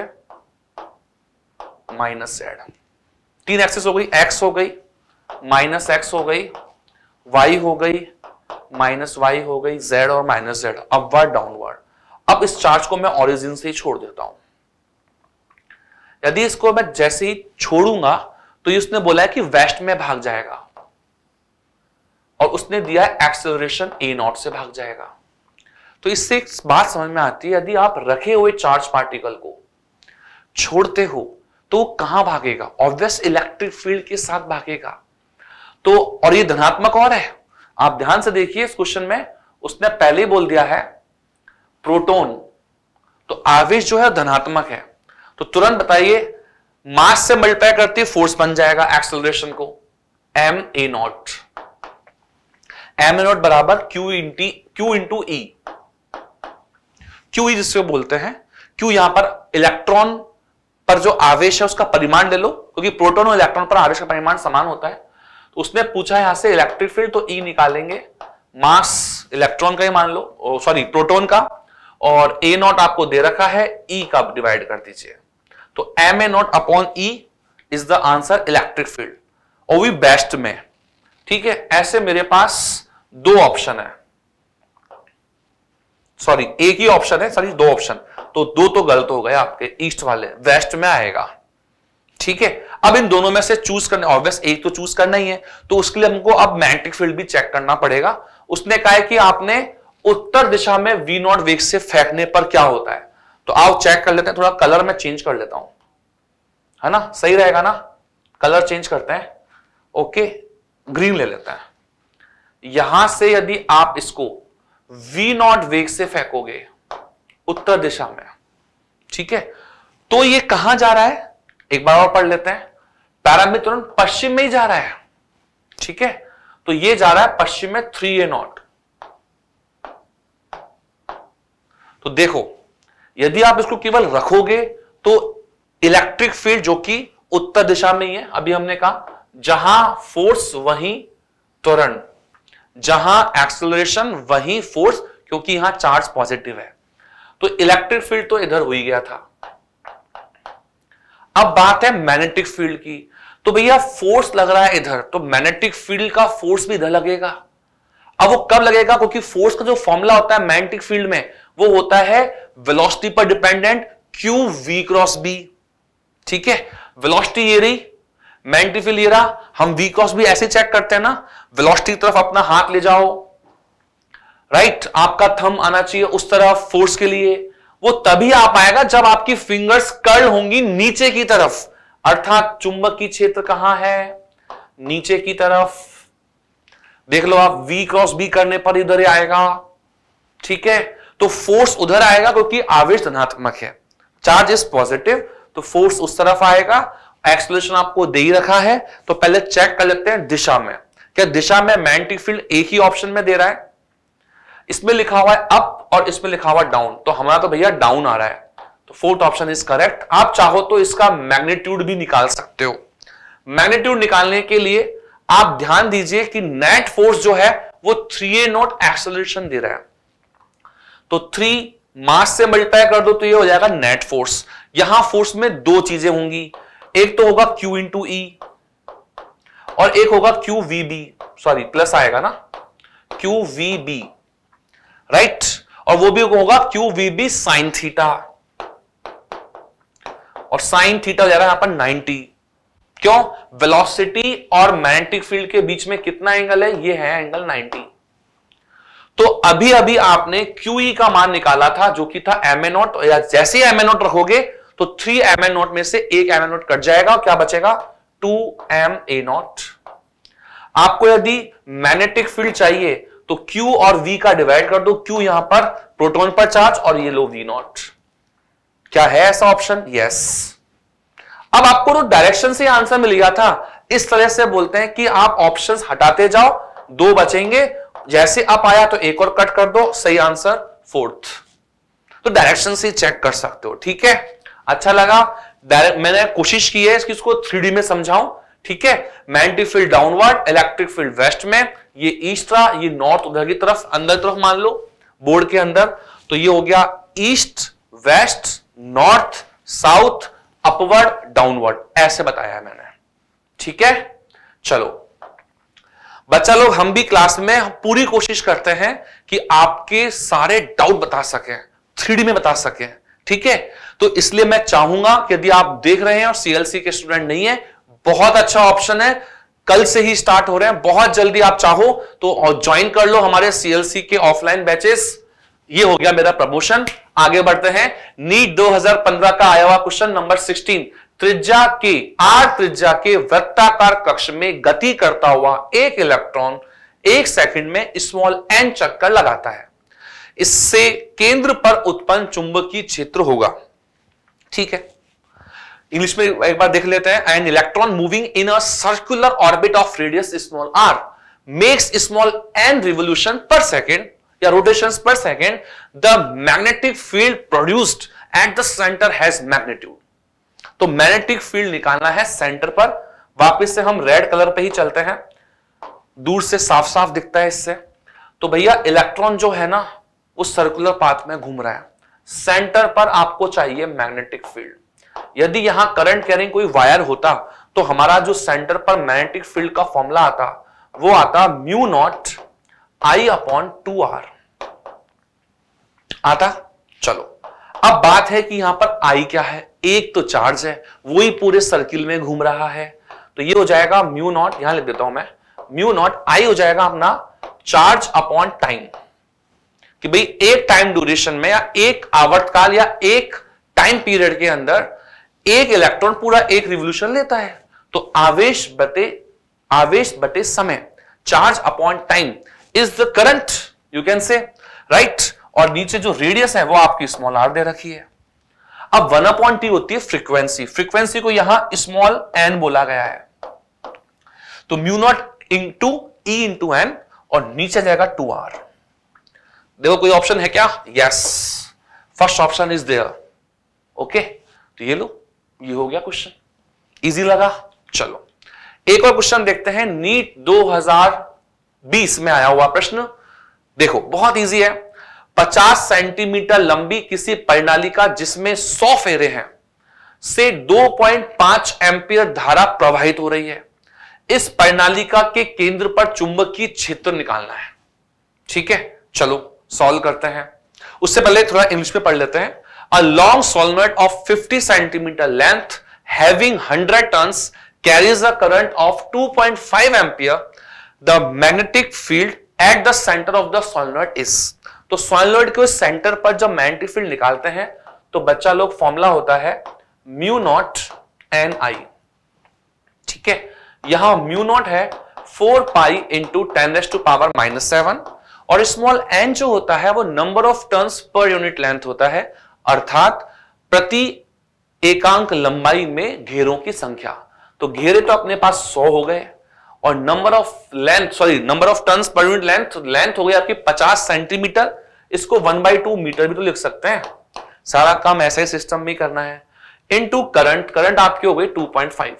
माइनस जेड। तीन एक्सिस हो गई, एक्स हो गई, माइनस एक्स हो गई, वाई हो गई, माइनस वाई हो गई, जेड और माइनस जेड, अपवर्ड डाउनवर्ड। अब इस चार्ज को मैं ओरिजिन से ही छोड़ देता हूं। यदि इसको मैं जैसे ही छोड़ूंगा तो ये उसने बोला है कि वेस्ट में भाग जाएगा और उसने दिया है एक्सेलरेशन ए नॉट से भाग जाएगा। तो इससे एक बात समझ में आती है, यदि आप रखे हुए चार्ज पार्टिकल को छोड़ते हो तो कहां भागेगा? ऑब्वियस इलेक्ट्रिक फील्ड के साथ भागेगा। तो और ये धनात्मक और है, आप ध्यान से देखिए इस क्वेश्चन में उसने पहले ही बोल दिया है प्रोटॉन, तो आवेश जो है धनात्मक है। तो तुरंत बताइए मास से मल्टीप्लाई करती है फोर्स बन जाएगा एक्सेलरेशन को M A naught. M A naught बराबर Q into Q into E. Q E जिसको बोलते हैं, क्यू यहां पर इलेक्ट्रॉन पर जो आवेश है उसका परिमाण ले लो, क्योंकि प्रोटॉन और इलेक्ट्रॉन पर आवेश का परिमाण समान होता है। तो उसने पूछा यहां से इलेक्ट्रिक फील्ड, तो ई निकालेंगे, मास इलेक्ट्रॉन का ही मान लो, सॉरी प्रोटॉन का, और ए नॉट आपको दे रखा है, ई का डिवाइड कर दीजिए। तो M A naught upon E is the answer electric field, और भी बेस्ट में। ठीक है, ऐसे मेरे पास दो ऑप्शन है, सॉरी एक ही ऑप्शन है, सॉरी दो ऑप्शन, तो दो तो गलत हो गए आपके, ईस्ट वाले वेस्ट में आएगा। ठीक है, अब इन दोनों में से चूज करने, ऑब्वियस एक तो चूज करना ही है, तो उसके लिए हमको अब मैग्नेटिक फील्ड भी चेक करना पड़ेगा। उसने कहा है कि आपने उत्तर दिशा में वी नॉट वेग से फेंकने पर क्या होता है, तो आओ चेक कर लेते हैं। थोड़ा कलर में चेंज कर लेता हूं, है ना, सही रहेगा ना, कलर चेंज करते हैं। ओके, ग्रीन ले लेते हैं। यहां से यदि आप इसको वी नॉट वेग से फेंकोगे उत्तर दिशा में, ठीक है, तो ये कहां जा रहा है एक बार और पढ़ लेते हैं। पैरामीटर तुरंत पश्चिम में ही जा रहा है। ठीक है, तो ये जा रहा है पश्चिम में थ्री ए नॉट। तो देखो यदि आप इसको केवल रखोगे तो इलेक्ट्रिक फील्ड जो कि उत्तर दिशा में ही है, अभी हमने कहा जहां फोर्स वहीं त्वरण, जहां एक्सेलरेशन वहीं फोर्स, क्योंकि यहां चार्ज पॉजिटिव है, तो इलेक्ट्रिक फील्ड तो इधर हो ही गया था। अब बात है मैग्नेटिक फील्ड की, तो भैया फोर्स लग रहा है इधर, तो मैग्नेटिक फील्ड का फोर्स भी इधर लगेगा। अब वो कब लगेगा? क्योंकि फोर्स का जो फॉर्मूला होता है मैग्नेटिक फील्ड में वो होता है वेलोसिटी पर dependent Q V cross B. ठीक है, वेलोसिटी ये रही, मैग्नेटिक फील्ड ये रहा, हम वी क्रॉस बी ऐसे चेक करते हैं ना, वेलोसिटी की तरफ अपना हाथ ले जाओ, राइट, आपका थंब आना चाहिए उस तरफ फोर्स के लिए, वो तभी आ पाएगा जब आपकी फिंगर्स कर्ल होंगी नीचे की तरफ, अर्थात चुंबकीय क्षेत्र कहां है? नीचे की तरफ। देख लो आप, वी क्रॉस बी करने पर इधर ही आएगा। ठीक है, तो फोर्स उधर आएगा क्योंकि आवेश धनात्मक है, चार्ज इज पॉजिटिव, तो फोर्स उस तरफ आएगा। एक्सेलरेशन आपको दे ही रखा है, तो पहले चेक कर लेते हैं दिशा में, क्या दिशा में मैग्नेटिक फील्ड एक ही ऑप्शन में दे रहा है? इसमें लिखा हुआ है अप और इसमें लिखा हुआ डाउन, तो हमारा तो भैया डाउन आ रहा है, तो फोर्थ ऑप्शन इज करेक्ट। आप चाहो तो इसका मैग्नीट्यूड भी निकाल सकते हो। मैग्नीट्यूड निकालने के लिए आप ध्यान दीजिए कि नेट फोर्स जो है वो थ्री ए नॉट एक्सेलरेशन दे रहा है, तो थ्री मास से मल्टीप्लाई कर दो तो ये हो जाएगा नेट फोर्स। यहां फोर्स में दो चीजें होंगी, एक तो होगा Q इंटू ई और एक होगा Q V B, sorry plus आएगा ना, क्यू वी बी, राइट, और वो भी होगा Q V B sine theta, और साइन थीटा हो जाएगा यहां पर नाइंटी। क्यों? वेलोसिटी और मैग्नेटिक फील्ड के बीच में कितना एंगल है? ये है एंगल नाइंटी। तो अभी अभी आपने क्यू ई का मान निकाला था जो कि था एम ए नॉट, या जैसे ही एम ए नॉट रखोगे तो थ्री एम ए नॉट में से एक एम ए नॉट कट जाएगा, क्या बचेगा? Two M A naught. आपको यदि मैग्नेटिक फील्ड चाहिए तो Q और V का डिवाइड कर दो, Q यहां पर प्रोटॉन पर चार्ज और ये लो V नॉट। क्या है ऐसा ऑप्शन? यस। अब आपको तो डायरेक्शन से आंसर मिल गया था, इस तरह से बोलते हैं कि आप ऑप्शंस हटाते जाओ, दो बचेंगे, जैसे अप आया तो एक और कट कर दो, सही आंसर फोर्थ। तो डायरेक्शन से चेक कर सकते हो, ठीक है। अच्छा लगा, डायरेक्ट मैंने कोशिश की है इसको थ्री डी में समझाऊं, ठीक है। Magnetic field downward, electric field west में, ये ईस्ट रहा, ये नॉर्थ उधर की तरफ, अंदर तरफ मान लो बोर्ड के अंदर, तो ये हो गया east, west, north, south, upward, downward, ऐसे बताया है मैंने, ठीक है। चलो बच्चा लोग, हम भी क्लास में पूरी कोशिश करते हैं कि आपके सारे डाउट बता सकें, थ्री डी में बता सकें, ठीक है। तो इसलिए मैं चाहूंगा कि यदि आप देख रहे हैं और सीएलसी के स्टूडेंट नहीं है, बहुत अच्छा ऑप्शन है, कल से ही स्टार्ट हो रहे हैं, बहुत जल्दी आप चाहो तो ज्वाइन कर लो हमारे सीएलसी के ऑफलाइन बैचेस। ये हो गया मेरा प्रमोशन। आगे बढ़ते हैं, नीट दो हज़ार पंद्रह का आया हुआ क्वेश्चन नंबर सोलह, त्रिज्या के आर त्रिज्या के वृत्ताकार कक्ष में गति करता हुआ एक इलेक्ट्रॉन एक सेकंड में स्मॉल एन चक्कर लगाता है, इससे केंद्र पर उत्पन्न चुंबकीय क्षेत्र होगा, ठीक है। इंग्लिश में एक बार देख लेते हैं। An electron moving in a circular orbit of radius small R makes small N revolution per second या rotations per second, the magnetic field produced at the centre has magnitude. तो मैग्नेटिक फील्ड निकालना है centre पर। वापस से हम red colour पे ही चलते हैं, दूर से साफ साफ दिखता है इससे। तो भैया इलेक्ट्रॉन जो है ना वो सर्कुलर पाथ में घूम रहा है, सेंटर पर आपको चाहिए मैग्नेटिक फील्ड। यदि यहां करंट कैरिंग कोई वायर होता तो हमारा जो सेंटर पर मैग्नेटिक फील्ड का फॉर्मूला आता वो आता mu naught I upon two R आता। चलो अब बात है कि यहां पर आई क्या है, एक तो चार्ज है, वही पूरे सर्किल में घूम रहा है, तो ये हो जाएगा म्यू नॉट, यहां लिख देता हूं मैं, म्यू नॉट आई हो जाएगा अपना चार्ज अपॉन टाइम, कि भाई एक टाइम ड्यूरेशन में या एक आवर्तकाल या एक टाइम पीरियड के अंदर एक इलेक्ट्रॉन पूरा एक रिवोल्यूशन लेता है, तो आवेश बटे आवेश बटे समय, charge upon time is the current, you can say, right. और नीचे जो रेडियस है वो आपकी स्मॉल आर दे रखी है। अब वन अपॉन टी होती है फ्रीक्वेंसी, फ्रीक्वेंसी को यहां स्मॉल एन बोला गया है, तो mu naught into E into N और नीचे जाएगा टू आर। देखो कोई ऑप्शन है क्या? Yes, first option is there, okay. तो ये लो, ये हो गया क्वेश्चन, इजी लगा। चलो एक और क्वेश्चन देखते हैं, नीट दो हज़ार बीस में आया हुआ प्रश्न, देखो बहुत इजी है। पचास सेंटीमीटर लंबी किसी प्रणाली का जिसमें सौ फेरे हैं से दो पॉइंट पांच एम्पियर धारा प्रवाहित हो रही है, इस प्रणाली का के केंद्र पर चुंबकीय क्षेत्र निकालना है, ठीक है। चलो सॉल्व करते हैं, उससे पहले थोड़ा इंग्लिश में पढ़ लेते हैं। A long solenoid of fifty centimetre length having hundred turns carries a current of two point five ampere, the magnetic field at the centre of the solenoid is. तो सोलेनॉइड के सेंटर पर जब magnetic field निकालते हैं तो बच्चा लोग formula होता है म्यू नॉट एन आई, ठीक है। यहां म्यू नॉट है four pi into ten raise to power minus seven, और स्मॉल एन जो होता है वो number of turns per unit length होता है, अर्थात प्रति एकांक लंबाई में घेरों की संख्या। तो घेरे तो अपने पास सौ हो गए, और number of length sorry number of turns per unit length length हो गई आपकी पचास सेंटीमीटर, इसको वन बाई टू मीटर भी तो लिख सकते हैं, सारा काम ऐसे ही सिस्टम में करना है। इनटू करंट, करंट आपकी हो गई टू पॉइंट फाइव,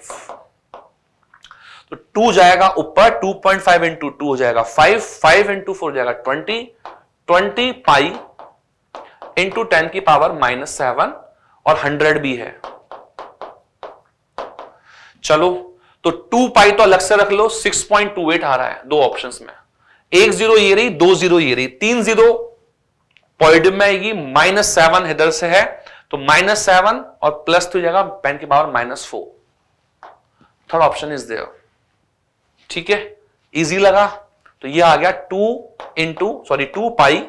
तो टू जाएगा ऊपर, two point five into two हो जाएगा फाइव, फाइव इंटू फोर हो जाएगा twenty, twenty pi into ten की पावर माइनस सेवन, और हंड्रेड भी है। चलो तो टू पाई तो अलग से रख लो, सिक्स पॉइंट टू एट आ रहा है दो ऑप्शंस में, एक जीरो ये रही, दो जीरो ये रही, तीन जीरो पॉजिटिव में आएगी, माइनस सेवन इधर से है तो माइनस सेवन और प्लस टू जगह टेन की power minus four, third option is there. ठीक है, इजी लगा? तो ये आ गया two into sorry two pi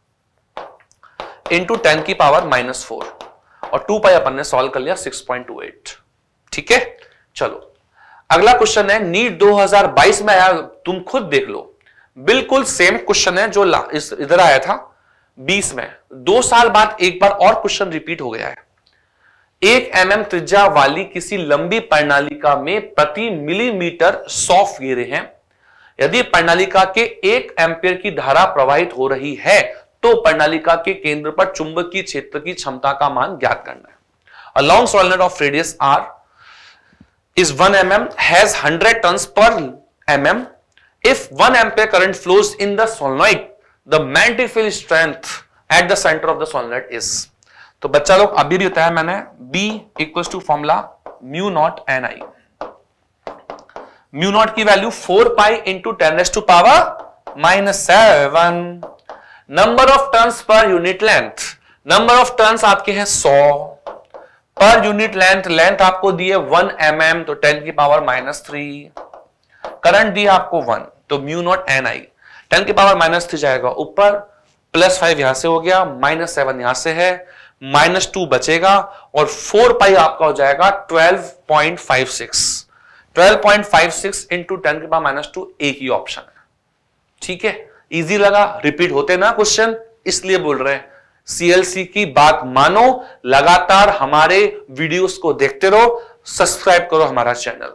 into ten की पावर माइनस फोर, और टू पाई अपन ने सॉल्व कर लिया सिक्स पॉइंट टू एट। ठीक है, चलो अगला क्वेश्चन है, नीट दो हज़ार बाईस में आया, तुम खुद देख लो, बिल्कुल सेम क्वेश्चन है जो इस इधर आया था बीस में, दो साल बाद एक बार और क्वेश्चन रिपीट हो गया है। एक एमएम त्रिज्या वाली किसी लंबी प्रणालिका में प्रति मिलीमीटर सौ फेरे हैं। यदि प्रणालिका के एक एम्पियर की धारा प्रवाहित हो रही है तो प्रणालिका के केंद्र पर चुंबकीय क्षेत्र की क्षमता का मान ज्ञात करना है। A long solenoid of radius r is one millimeter has one hundred turns per mm. If one ampere current flows in the solenoid, the magnetic field strength at the center of the solenoid is. तो बच्चा लोग अभी भी बताया मैंने, B equals to formula mu naught Ni. Mu naught की value four pi into ten raise to power minus seven. Number of turns per unit length, number of turns आपके हैं सौ, पर यूनिट लेंथ, लेंथ आपको दी है one m m तो ten की पावर माइनस थ्री, करंट दी आपको वन तो mu naught N I, ten की पावर माइनस थ्री जाएगा ऊपर, प्लस फाइव यहां से हो गया, माइनस सेवन यहां से है, माइनस टू बचेगा और फोर पाई आपका हो जाएगा twelve point five six. Twelve point five six into ten के पावर माइनस टू एक ही ऑप्शन है। ठीक है, इजी लगा? रिपीट होते ना क्वेश्चन, इसलिए बोल रहे हैं सीएलसी की बात मानो, लगातार हमारे वीडियोस को देखते रहो, सब्सक्राइब करो हमारा चैनल।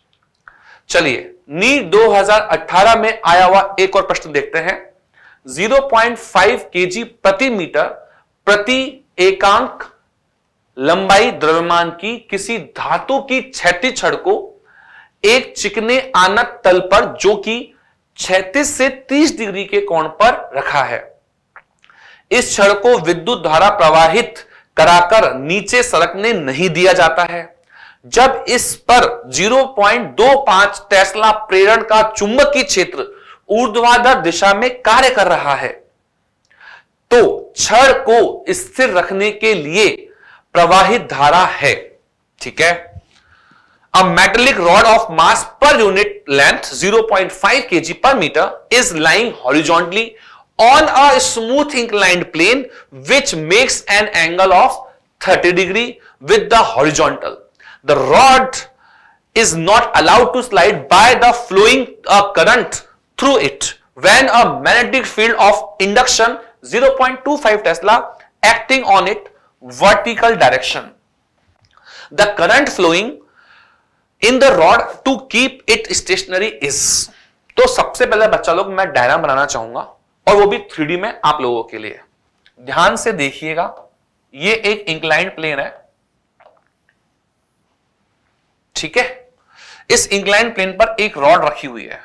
चलिए नीट दो हज़ार अठारह में आया हुआ एक और प्रश्न देखते हैं। ज़ीरो पॉइंट फाइव केजी प्रति मीटर प्रति एकांक लंबाई द्रव्यमान की किसी धातु की क्षैतिज छड़ को एक चिकने आनत तल पर जो कि छत्तीस से तीस डिग्री के कोण पर रखा है। इस छड़ को विद्युत धारा प्रवाहित कराकर नीचे सरकने नहीं दिया जाता है। जब इस पर ज़ीरो पॉइंट दो पाँच टेस्ला प्रेरण का चुंबकीय क्षेत्र ऊर्ध्वाधर दिशा में कार्य कर रहा है तो छड़ को स्थिर रखने के लिए प्रवाहित धारा है। ठीक है, A metallic rod of mass per unit length zero point five kg per meter is lying horizontally on a smooth inclined plane which makes an angle of thirty degree with the horizontal. The rod is not allowed to slide by the flowing uh, current through it when a magnetic field of induction zero point two five Tesla acting on it vertical direction. The current flowing in the rod to keep it stationary is. तो सबसे पहले बच्चा लोग मैं diagram बनाना चाहूंगा और वो भी थ्री डी में आप लोगों के लिए। ध्यान से देखिएगा, ये एक इंक्लाइंड प्लेन है। ठीक है, इस इंक्लाइंड प्लेन पर एक रॉड रखी हुई है।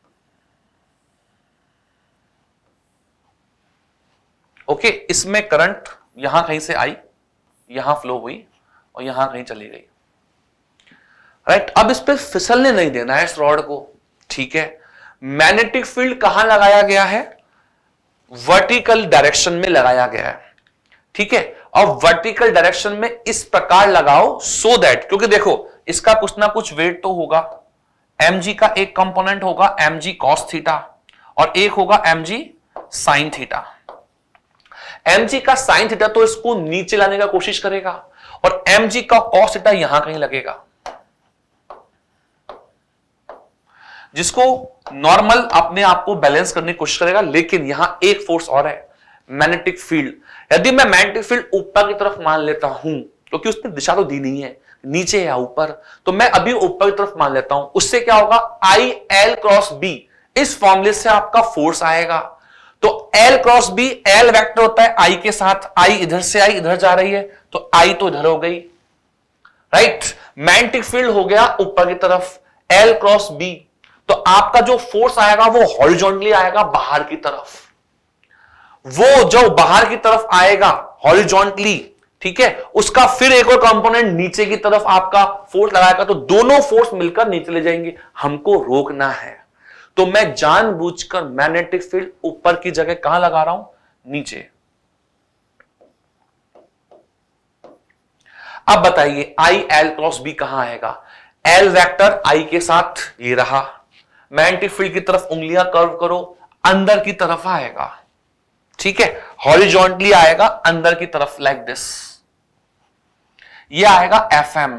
ओके, इसमें करंट यहां कहीं से आई, यहां फ्लो हुई और यहां कहीं चली गई। Right right? अब इस पे फिसलने नहीं देना है इस रॉड को। ठीक है, मैग्नेटिक फील्ड कहां लगाया गया है? वर्टिकल डायरेक्शन में लगाया गया है। ठीक है, और वर्टिकल डायरेक्शन में इस प्रकार लगाओ सो दैट, क्योंकि देखो इसका कुछ ना कुछ वेट तो होगा, mg का एक कंपोनेंट होगा mg cos थीटा और एक होगा mg sin थीटा। mg का sin थीटा तो इसको नीचे लाने का कोशिश करेगा और mg का cos थीटा यहां कहीं लगेगा, जिसको नॉर्मल अपने आप को बैलेंस करने की कोशिश करेगा। लेकिन यहां एक फोर्स और है, मैग्नेटिक फील्ड। यदि मैं मैग्नेटिक फील्ड ऊपर की तरफ मान लेता हूं, क्योंकि तो उसमें दिशा तो दी नहीं है, नीचे या ऊपर, तो मैं अभी ऊपर की तरफ मान लेता हूं। उससे क्या होगा? आई एल क्रॉस बी, इस फॉर्मूले से आपका फोर्स आएगा। तो L cross B, L vector होता है आई के साथ, आई इधर से आई इधर जा रही है तो आई तो इधर हो गई। राइट, मैग्नेटिक फील्ड हो गया ऊपर की तरफ, एल क्रॉस बी, तो आपका जो फोर्स आएगा वो हॉरिजॉन्टली आएगा बाहर की तरफ। वो जो बाहर की तरफ आएगा हॉरिजॉन्टली, ठीक है, उसका फिर एक और कंपोनेंट नीचे की तरफ आपका फोर्स लगाएगा, तो दोनों फोर्स मिलकर नीचे ले जाएंगे। हमको रोकना है, तो मैं जानबूझकर मैग्नेटिक फील्ड ऊपर की जगह कहां लगा रहा हूं, नीचे। अब बताइए आई एल क्रॉस बी कहां आएगा, एल वेक्टर आई के साथ ये रहा, मैग्नेटिक फील्ड की तरफ उंगलियां कर्व करो, अंदर की तरफ आएगा, ठीक है, हॉरिजॉन्टली आएगा अंदर की तरफ लाइक दिस, ये आएगा एफ एम,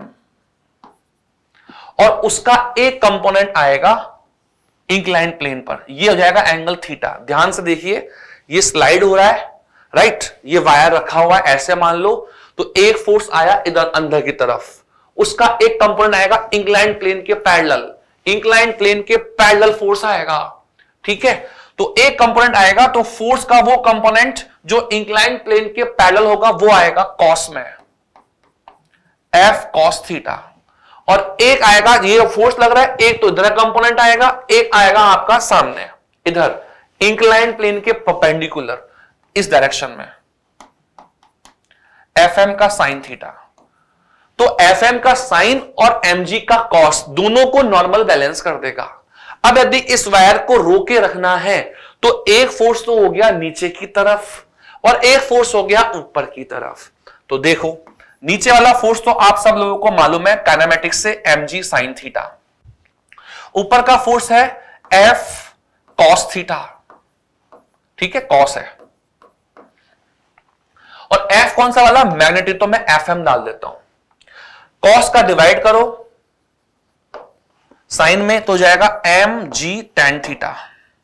और उसका एक कंपोनेंट आएगा इंक्लाइंड प्लेन पर, ये हो जाएगा एंगल थीटा। ध्यान से देखिए, ये स्लाइड हो रहा है, राइट, ये वायर रखा हुआ है ऐसे मान लो, तो एक फोर्स आया इधर अंदर की तरफ, उसका एक कंपोनेंट आएगा इंक्लाइंड प्लेन के पैरेलल, इंक्लाइंड प्लेन के पैरेलल फोर्स आएगा, ठीक है, तो एक कंपोनेंट आएगा, तो फोर्स का वो कंपोनेंट जो इंक्लाइंड प्लेन के पैरेलल होगा वो आएगा कॉस में, एफ कॉस थीटा, और एक आएगा, ये फोर्स लग रहा है, एक तो इधर कंपोनेंट आएगा, एक आएगा आपका सामने इधर इंक्लाइंड प्लेन के परपेंडिकुलर इस डायरेक्शन में, एफ एम का साइन थीटा। तो एफ एम का साइन और एम जी का कॉस दोनों को नॉर्मल बैलेंस कर देगा। अब यदि इस वायर को रोके रखना है तो एक फोर्स तो हो गया नीचे की तरफ और एक फोर्स हो गया ऊपर की तरफ। तो देखो नीचे वाला फोर्स तो आप सब लोगों को मालूम है काइनेमेटिक्स से, एम जी साइन थीटा, ऊपर का फोर्स है एफ कॉस थीटा, ठीक है, कॉस है, और एफ कौन सा वाला, मैग्नेटिक, तो मैं एफ एम डाल देता हूं, कॉस का डिवाइड करो साइन में तो जाएगा M G tan theta.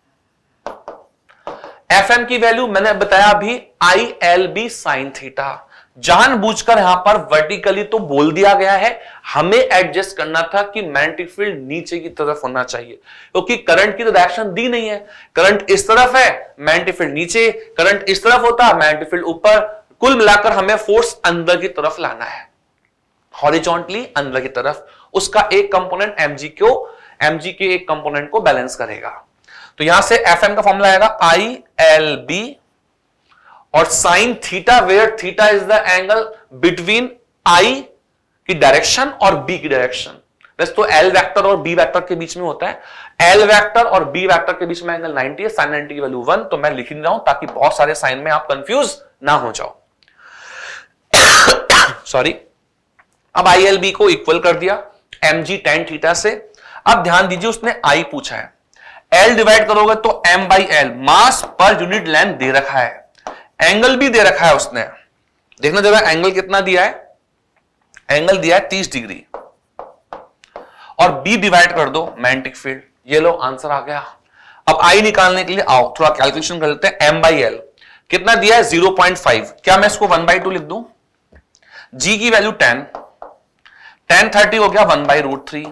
F M की वैल्यू मैंने बताया अभी I L B sine theta. जानबूझकर यहां पर वर्टिकली तो बोल दिया गया है, हमें एडजस्ट करना था कि मैग्नेटिक फील्ड नीचे की तरफ होना चाहिए, क्योंकि तो करंट की तो डायरेक्शन दी नहीं है, करंट इस तरफ है मैग्नेटिक फील्ड नीचे, करंट इस तरफ होता मैग्नेटिक फील्ड ऊपर, कुल मिलाकर हमें फोर्स अंदर की तरफ लाना है, हॉरिजॉन्टली अंदर की तरफ। उसका एक कंपोनेंट mg को mg के एक कंपोनेंट को बैलेंस करेगा। तो यहां से fm का फॉर्मूला आएगा आई एल बी और sine theta, where theta is the angle between i की डायरेक्शन और b की डायरेक्शन। वैसे तो l वेक्टर और b वेक्टर के बीच में होता है, l वेक्टर और b वेक्टर के बीच में एंगल नाइंटी है, साइन नाइंटी की वैल्यू वन, तो मैं लिख नहीं रहा हूं ताकि बहुत सारे साइन में आप कंफ्यूज ना हो जाओ। सॉरी। अब आई एल बी को इक्वल कर दिया एम जी टेन थीटा से। अब ध्यान दीजिए उसने I पूछा है, L डिवाइड करोगे तो M बाई एल, मास पर यूनिट लेंथ दे रखा है, एंगल भी दे रखा है उसने, देखना जरा एंगल कितना दिया है, एंगल दिया है तीस डिग्री, और B डिवाइड कर दो मैग्नेटिक फील्ड, ये लो आंसर आ गया। अब I निकालने के लिए आओ थोड़ा कैलकुलेशन कर लेते हैं। M बाई एल कितना दिया है ज़ीरो पॉइंट फाइव, क्या मैं इसको वन बाई टू लिख दूं, G की वैल्यू टेन, टेन थर्टी हो गया वन बाई रूट थ्री,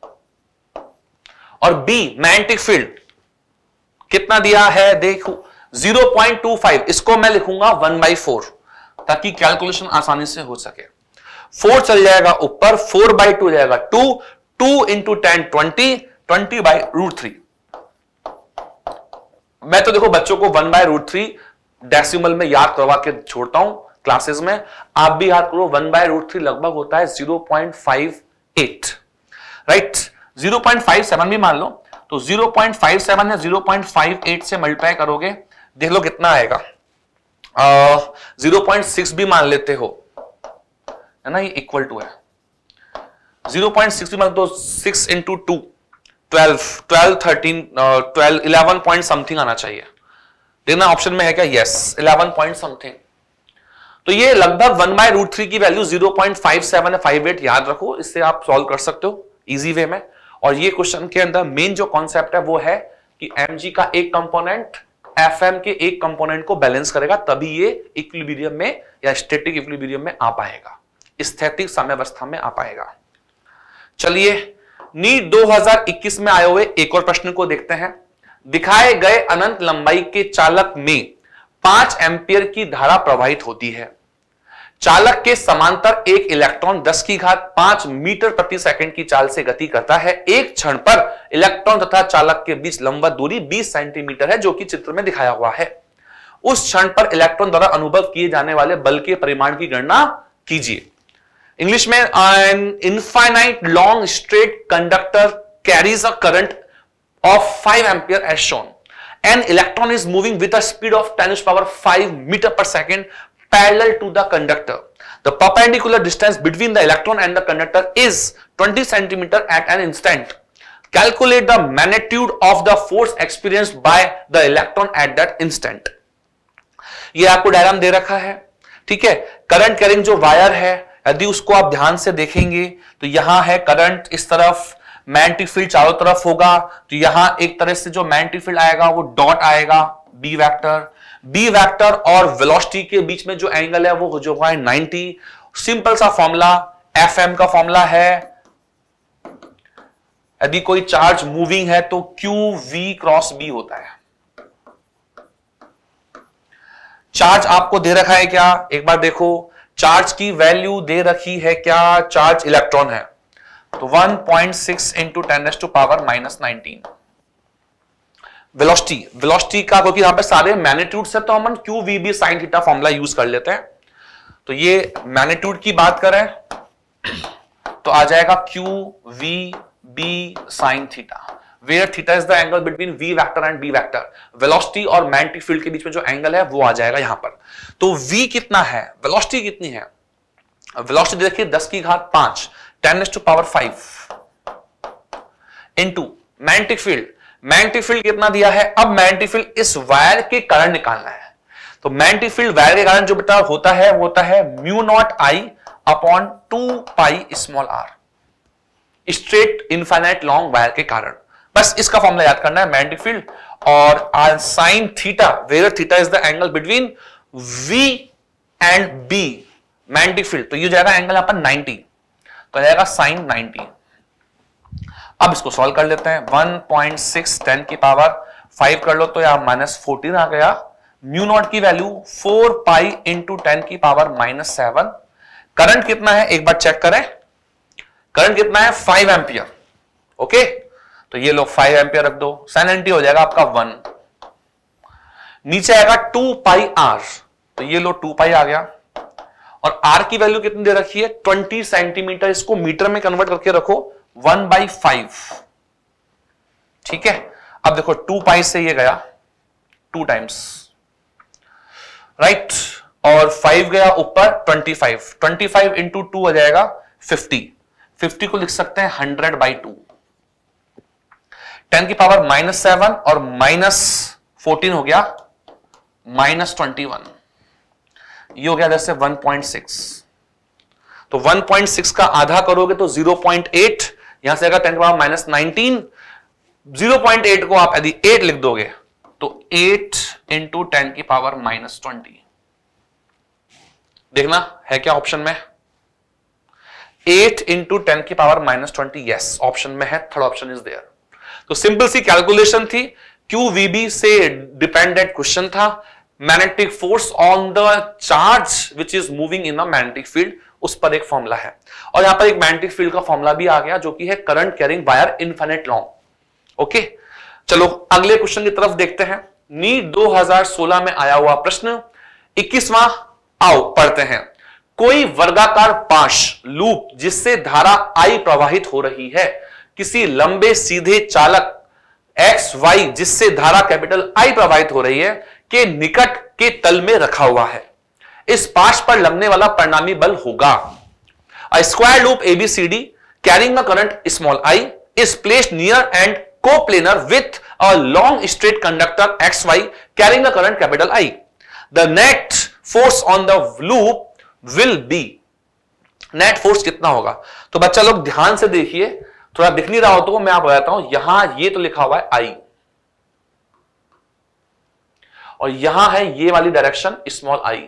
और B मैग्नेटिक फील्ड कितना दिया है देखो ज़ीरो पॉइंट टू फाइव, इसको मैं लिखूंगा वन बाई फोर ताकि कैलकुलेशन आसानी से हो सके। फोर चल जाएगा ऊपर, फोर बाई टू जाएगा two, two into ten twenty, twenty by root three. मैं तो देखो बच्चों को one by root three decimal में याद करवा के छोड़ता हूं क्लासेस में, आप भी याद करो। वन बाय रूट थ्री लगभग होता है zero point five eight, right, zero point five seven भी मान लो, तो ज़ीरो पॉइंट फाइव सेवन या ज़ीरो पॉइंट फाइव एट से मल्टीप्लाई करोगे, देख लो कितना आएगा, ज़ीरो पॉइंट सिक्स भी मान लेते हो, है ना, ये इक्वल टू है ज़ीरो पॉइंट सिक्स भी मान तो six into two twelve, twelve thirteen twelve eleven point something आना चाहिए। देखना ऑप्शन में है क्या, यस, इलेवन पॉइंट समथिंग। तो ये लगभग वन बाय रूट थ्री की value zero point five seven या फाइव एट याद रखो, इससे आप सॉल्व कर सकते हो इजी वे में। और ये क्वेश्चन के अंदर मेन जो कॉन्सेप्ट है वो है कि mg का एक कंपोनेंट fm के एक कंपोनेंट को बैलेंस करेगा, तभी ये इक्विलिब्रियम में या स्टैटिक इक्विलिब्रियम में आ पाएगा, स्थैतिक साम्यावस्था में आ पाएगा। चलिए नीट दो हज़ार इक्कीस में आए हुए एक और प्रश्न को देखते हैं। दिखाए गए अनंत लंबाई के चालक में पांच एम्पियर की धारा प्रवाहित होती है। चालक के समांतर एक इलेक्ट्रॉन दस की घात पांच मीटर प्रति सेकंड की चाल से गति करता है। एक क्षण पर इलेक्ट्रॉन तथा चालक के बीच लंबवत दूरी बीस सेंटीमीटर है, जो कि चित्र में दिखाया हुआ है। उस क्षण पर इलेक्ट्रॉन द्वारा अनुभव किए जाने वाले बल के परिमाण की गणना कीजिए। इंग्लिश में, an infinite long straight conductor carries a current of five ampere as shown. An electron is moving with a speed of ten to the power five meter per second parallel to the conductor. The perpendicular distance between the electron and the conductor is twenty centimeters at an instant. Calculate the magnitude of the force experienced by the electron at that instant. ये आपको diagram दे रखा है, ठीक है। Current carrying जो wire है, यदि उसको आप ध्यान से देखेंगे तो यहां है करंट, इस तरफ मैग्नेटिक फील्ड चारों तरफ होगा, तो यहां एक तरह से जो मैग्नेटिक फील्ड आएगा वो डॉट आएगा, बी वेक्टर। बी वेक्टर और वेलोसिटी के बीच में जो एंगल है वो हो जाएगा नाइंटी। सिंपल सा फॉर्मूला, एफ एम का फॉर्मूला है, यदि कोई चार्ज मूविंग है तो क्यू वी क्रॉस बी होता है। चार्ज आपको दे रखा है क्या, एक बार देखो, चार्ज की वैल्यू दे रखी है क्या, चार्ज इलेक्ट्रॉन है, तो one point six into ten to power minus nineteen. Velocity, velocity का, क्योंकि यहां पे सारे मैग्नीट्यूड्स है तो हम Q V B sine theta formula use कर लेते हैं। तो ये मैग्नीट्यूड की बात करें तो आ जाएगा Q V B sine theta, where theta is the angle between V vector and B vector. Velocity और मैग्नेटिक फील्ड के बीच में जो एंगल है वो आ जाएगा यहां पर। तो v कितना है, वेलोसिटी कितनी है, वेलोसिटी देखिए दस की घात पांच, ten to power five into magnetic field. Magnetic field कितना दिया है, अब मैग्नेटिक फील्ड इस वायर के कारण निकालना है। तो मैग्नेटिक फील्ड वायर के कारण जो बेटा होता है वो होता है mu naught I upon two pi small r, straight infinite long wire के कारण। बस इसका फॉर्मूला याद करना है, मैग्नेटिक फील्ड और sine theta, where theta is the angle between V and B magnetic field, तो ये जाएगा एंगल यहां पर नाइंटी, तो जाएगा साइन नाइंटी। अब इसको सॉल्व कर लेते हैं, वन पॉइंट सिक्स टेन की पावर फाइव कर लो तो यहां माइनस फोर्टीन आ गया। म्यू नॉट की value four pi into ten की पावर माइनस सेवन। करंट कितना है एक बार चेक करें, करंट कितना है फाइव एम्पियर, ओके, तो ये लो फाइव एम्पियर रख दो, साइन नाइंटी हो जाएगा आपका वन। नीचे आएगा टू पाई आर, तो ये लो टू पाई आ गया, और आर की वैल्यू कितनी दे रखी है ट्वेंटी सेंटीमीटर, इसको मीटर में कन्वर्ट करके रखो, वन बाई फाइव, ठीक है। अब देखो टू पाई से ये गया टू टाइम्स, राइट, और फाइव गया ऊपर twenty five, twenty five into two आ जाएगा फिफ्टी, फिफ्टी को लिख सकते हैं हंड्रेड बाई टू, टेन की पावर माइनस सेवन और माइनस फोर्टीन हो गया माइनस ट्वेंटी वन, ये हो गया जैसे वन पॉइंट सिक्स। तो वन पॉइंट सिक्स का आधा करोगे तो ज़ीरो पॉइंट एट, यहां से आएगा टेन की power minus nineteen, zero point eight को आप यदि एट लिख दोगे तो एट इंटू टेन की पावर माइनस ट्वेंटी। देखना है क्या ऑप्शन में, एट इंटू टेन की power minus twenty, yes option में है, थर्ड ऑप्शन इज देयर। तो सिंपल सी कैलकुलेशन थी, क्यू वी बी से डिपेंडेंट क्वेश्चन था, magnetic force on the charge which is moving in the magnetic field, उस पर एक फॉर्मूला है, और यहां पर एक मैग्नेटिक फील्ड का फॉर्मूला भी आ गया जो कि है current carrying wire infinite long. Okay, चलो अगले क्वेश्चन की तरफ देखते हैं। नीट दो हज़ार सोलह में आया हुआ प्रश्न इक्कीसवां, आओ पढ़ते हैं। कोई वर्गाकार पाश लूप जिससे धारा आई प्रवाहित हो रही है किसी लंबे सीधे चालक एक्स वाई जिससे धारा कैपिटल आई प्रवाहित हो रही है के निकट के तल में रखा हुआ है। इस पाश पर लगने वाला परिणामी बल होगा। A square loop ABCD carrying a current small I is placed near and coplanar with a long straight conductor X Y carrying a current capital I. The net force on the loop will be, net force कितना होगा। तो बच्चा लोग ध्यान से देखिए, थोड़ा दिख नहीं रहा हो तो मैं आप बताता हूं, यहां ये तो लिखा हुआ है आई, और यहां है ये वाली डायरेक्शन स्मॉल आई,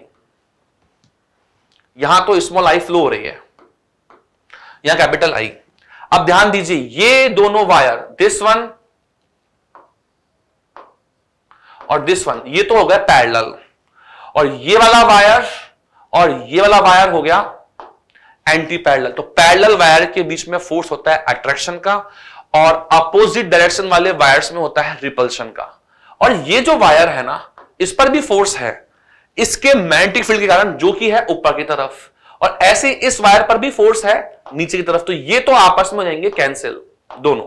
यहां तो स्मॉल आई फ्लो हो रही है, यहां कैपिटल आई। अब ध्यान दीजिए, ये दोनों वायर, दिस वन और दिस वन, ये तो हो गया पैरेलल, और ये वाला वायर और ये वाला वायर हो गया एंटी पैरेलल। तो पैरेलल वायर के बीच में फोर्स होता है अट्रैक्शन का, और अपोजिट डायरेक्शन वाले वायर्स में होता है रिपल्शन का। और ये जो वायर है ना, इस पर भी फोर्स है इसके मैग्नेटिक फील्ड के कारण, जो कि है ऊपर की तरफ, और ऐसे इस वायर पर भी फोर्स है नीचे की तरफ। तो ये तो आपस में हो जाएंगे कैंसिल दोनों,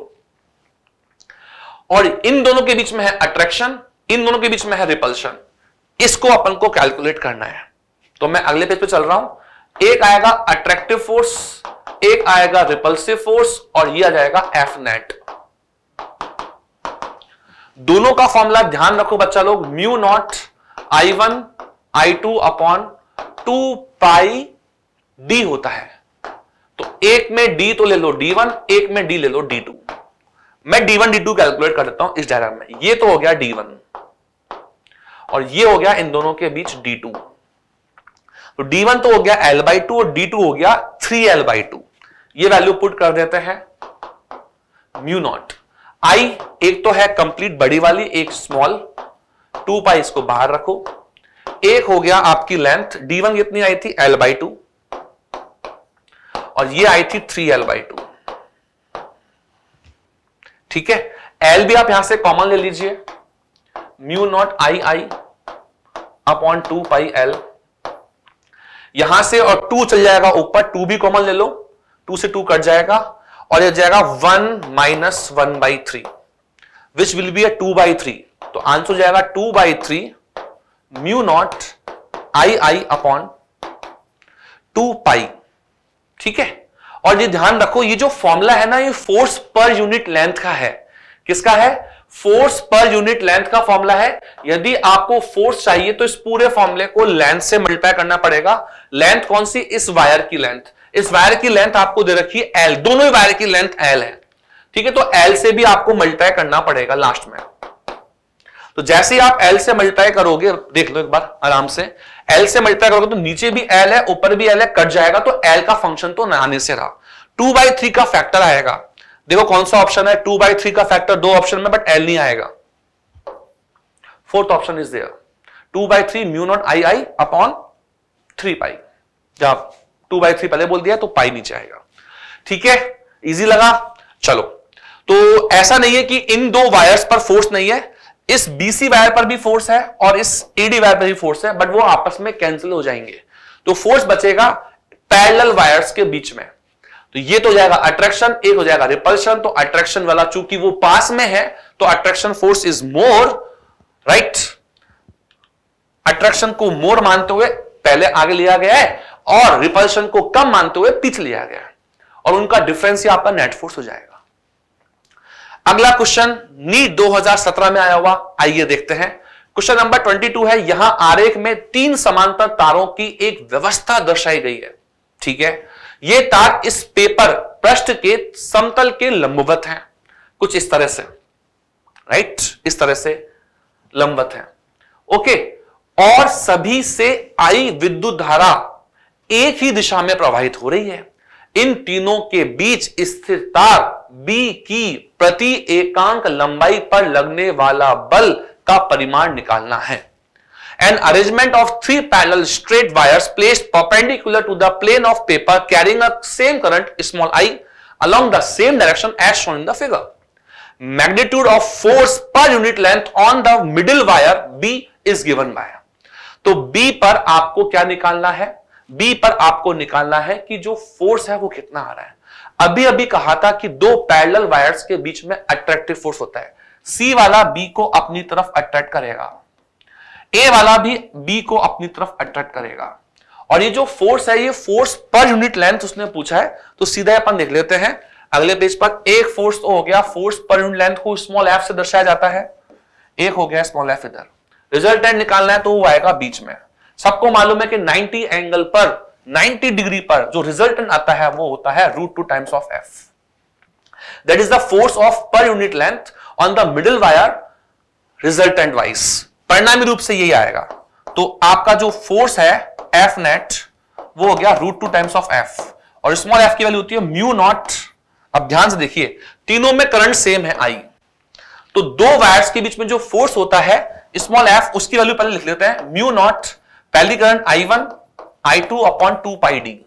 और इन दोनों के बीच में है अट्रैक्शन, इन दोनों के बीच में है रिपल्शन। इसको अपन को कैलकुलेट करना है। तो मैं अगले पेज पे चल रहा हूं। एक आएगा अट्रैक्टिव फोर्स, एक आएगा रिपल्सिव फोर्स, और ये आ जाएगा एफ नेट। दोनों का फॉर्मूला ध्यान रखो बच्चा लोग, mu naught I one I two upon two pi D होता है। तो एक में डी तो ले लो डी वन, एक में डी ले लो डी टू। मैं D one D two calculate कर देता हूं इस डायग्राम में। ये तो हो गया डी वन और ये हो गया इन दोनों के बीच डी टू। तो डी वन तो हो गया L बाई टू और डी टू हो गया थ्री एल बाई टू। ये वैल्यू पुट कर देते हैं। म्यू नॉट आई एक तो है कंप्लीट बड़ी वाली, एक स्मॉल, टू पाई इसको बाहर रखो। एक हो गया आपकी लेंथ, डी वन कितनी आई थी L बाई टू और ये आई थी थ्री एल बाई टू। ठीक है, L भी आप यहां से कॉमन ले लीजिए, mu naught I I upon two pi L. यहां से और टू चल जाएगा ऊपर, टू भी कॉमन ले लो, टू से टू कट जाएगा और ये जाएगा one minus one by three which will be a two by three. तो आंसर हो जाएगा two by three mu naught I I upon two pi. ठीक है, और ये ध्यान रखो ये जो फॉर्मूला है ना, ये फोर्स पर यूनिट लेंथ का है। किसका है? फोर्स पर यूनिट लेंथ का फॉर्मूला है। यदि आपको फोर्स चाहिए तो इस पूरे फॉर्मूले को लेंथ से मल्टीप्लाई करना पड़ेगा। लेंथ कौन सी? इस वायर की लेंथ। इस वायर की लेंथ आपको दे रखी है L, दोनों ही वायर की लेंथ L है। ठीक है, तो L से भी आपको मल्टीप्लाई करना पड़ेगा लास्ट में। तो जैसे ही आप L से मल्टीप्लाई करोगे, देख लो एक बार आराम से, L से मल्टीप्लाई करोगे तो नीचे भी L है, ऊपर भी L है, कट जाएगा तो L का फंक्शन तो आने से रहा। टू बाई थ्री का फैक्टर आएगा। देखो कौन सा ऑप्शन है, टू बाई थ्री का फैक्टर दो ऑप्शन में, बट L नहीं आएगा। Fourth option is there, two by three mu naught I I upon three pi. जब टू बाई थ्री पहले बोल दिया तो पाई नीचे आएगा। ठीक है, इजी लगा? चलो, तो ऐसा नहीं है कि इन दो वायर्स पर फोर्स नहीं है, इस बीसी वायर पर भी फोर्स है और इस एडी वायर पर भी फोर्स है, बट वो आपस में कैंसिल हो जाएंगे। तो फोर्स बचेगा पैरेलल वायर्स के बीच में। तो ये तो हो जाएगा अट्रैक्शन, एक हो जाएगा रिपल्शन। तो अट्रैक्शन वाला चूंकि वो पास में है तो attraction force is more, right. Attraction को मोर मानते हुए पहले आगे लिया गया है और रिपल्शन को कम मानते हुए पीछे लिया गया है, और उनका डिफरेंस ही आपका नेट फोर्स हो जाएगा। अगला क्वेश्चन नीट दो हज़ार सत्रह में आया हुआ, आइए देखते हैं। क्वेश्चन नंबर बाईस है। यहां आरेख में तीन समांतर तारों की एक व्यवस्था दर्शाई गई है। ठीक है, ये तार इस पेपर पृष्ठ के समतल के लंबवत हैं, कुछ इस तरह से, राइट, इस तरह से लंबवत हैं। ओके, और सभी से आई विद्युत धारा एक ही दिशा में प्रवाहित हो रही है। इन तीनों के बीच स्थिर तार बी की प्रति एकांक लंबाई पर लगने वाला बल का परिमाण निकालना है। An arrangement of three parallel straight wires placed perpendicular to the plane of paper carrying a same current small I along the same direction as shown in the figure. Magnitude of force per unit length on the middle wire B is given by. तो B पर आपको क्या निकालना है? B पर आपको निकालना है कि जो फोर्स है वो कितना आ रहा है। अभी अभी कहा था कि दो पैरेलल वायर्स के बीच में अट्रैक्टिव फोर्स होता है। C वाला B को अपनी तरफ अट्रैक्ट करेगा, ए वाला भी बी को अपनी तरफ अट्रैक्ट करेगा, और ये जो फोर्स है ये फोर्स पर यूनिट लेंथ उसने पूछा है। तो सीधा अपन देख लेते हैं अगले पेज पर। एक फोर्स तो हो गया, फोर्स पर यूनिट लेंथ को स्मॉल एफ से दर्शाया जाता है, एक हो गया स्मॉल एफ इधर। रिजल्टेंट निकालना है तो वो आएगा बीच में। सबको मालूम है कि नब्बे एंगल पर, नब्बे डिग्री पर जो रिजल्टेंट आता है वो होता है root two times of F. That is the force of per unit length on the middle wire resultant wise. परिणामी रूप से यही आएगा। तो आपका जो फोर्स है एफ नेट वो हो गया root two times of F, और स्मॉल एफ की वैल्यू होती है म्यू नॉट। अब ध्यान से देखिए, तीनों में करंट सेम है आई, तो दो वायर्स के बीच में जो फोर्स होता है स्मॉल एफ, उसकी वैल्यू पहले लिख लेते हैं। म्यू नॉट पहली current I one I two upon two pi D.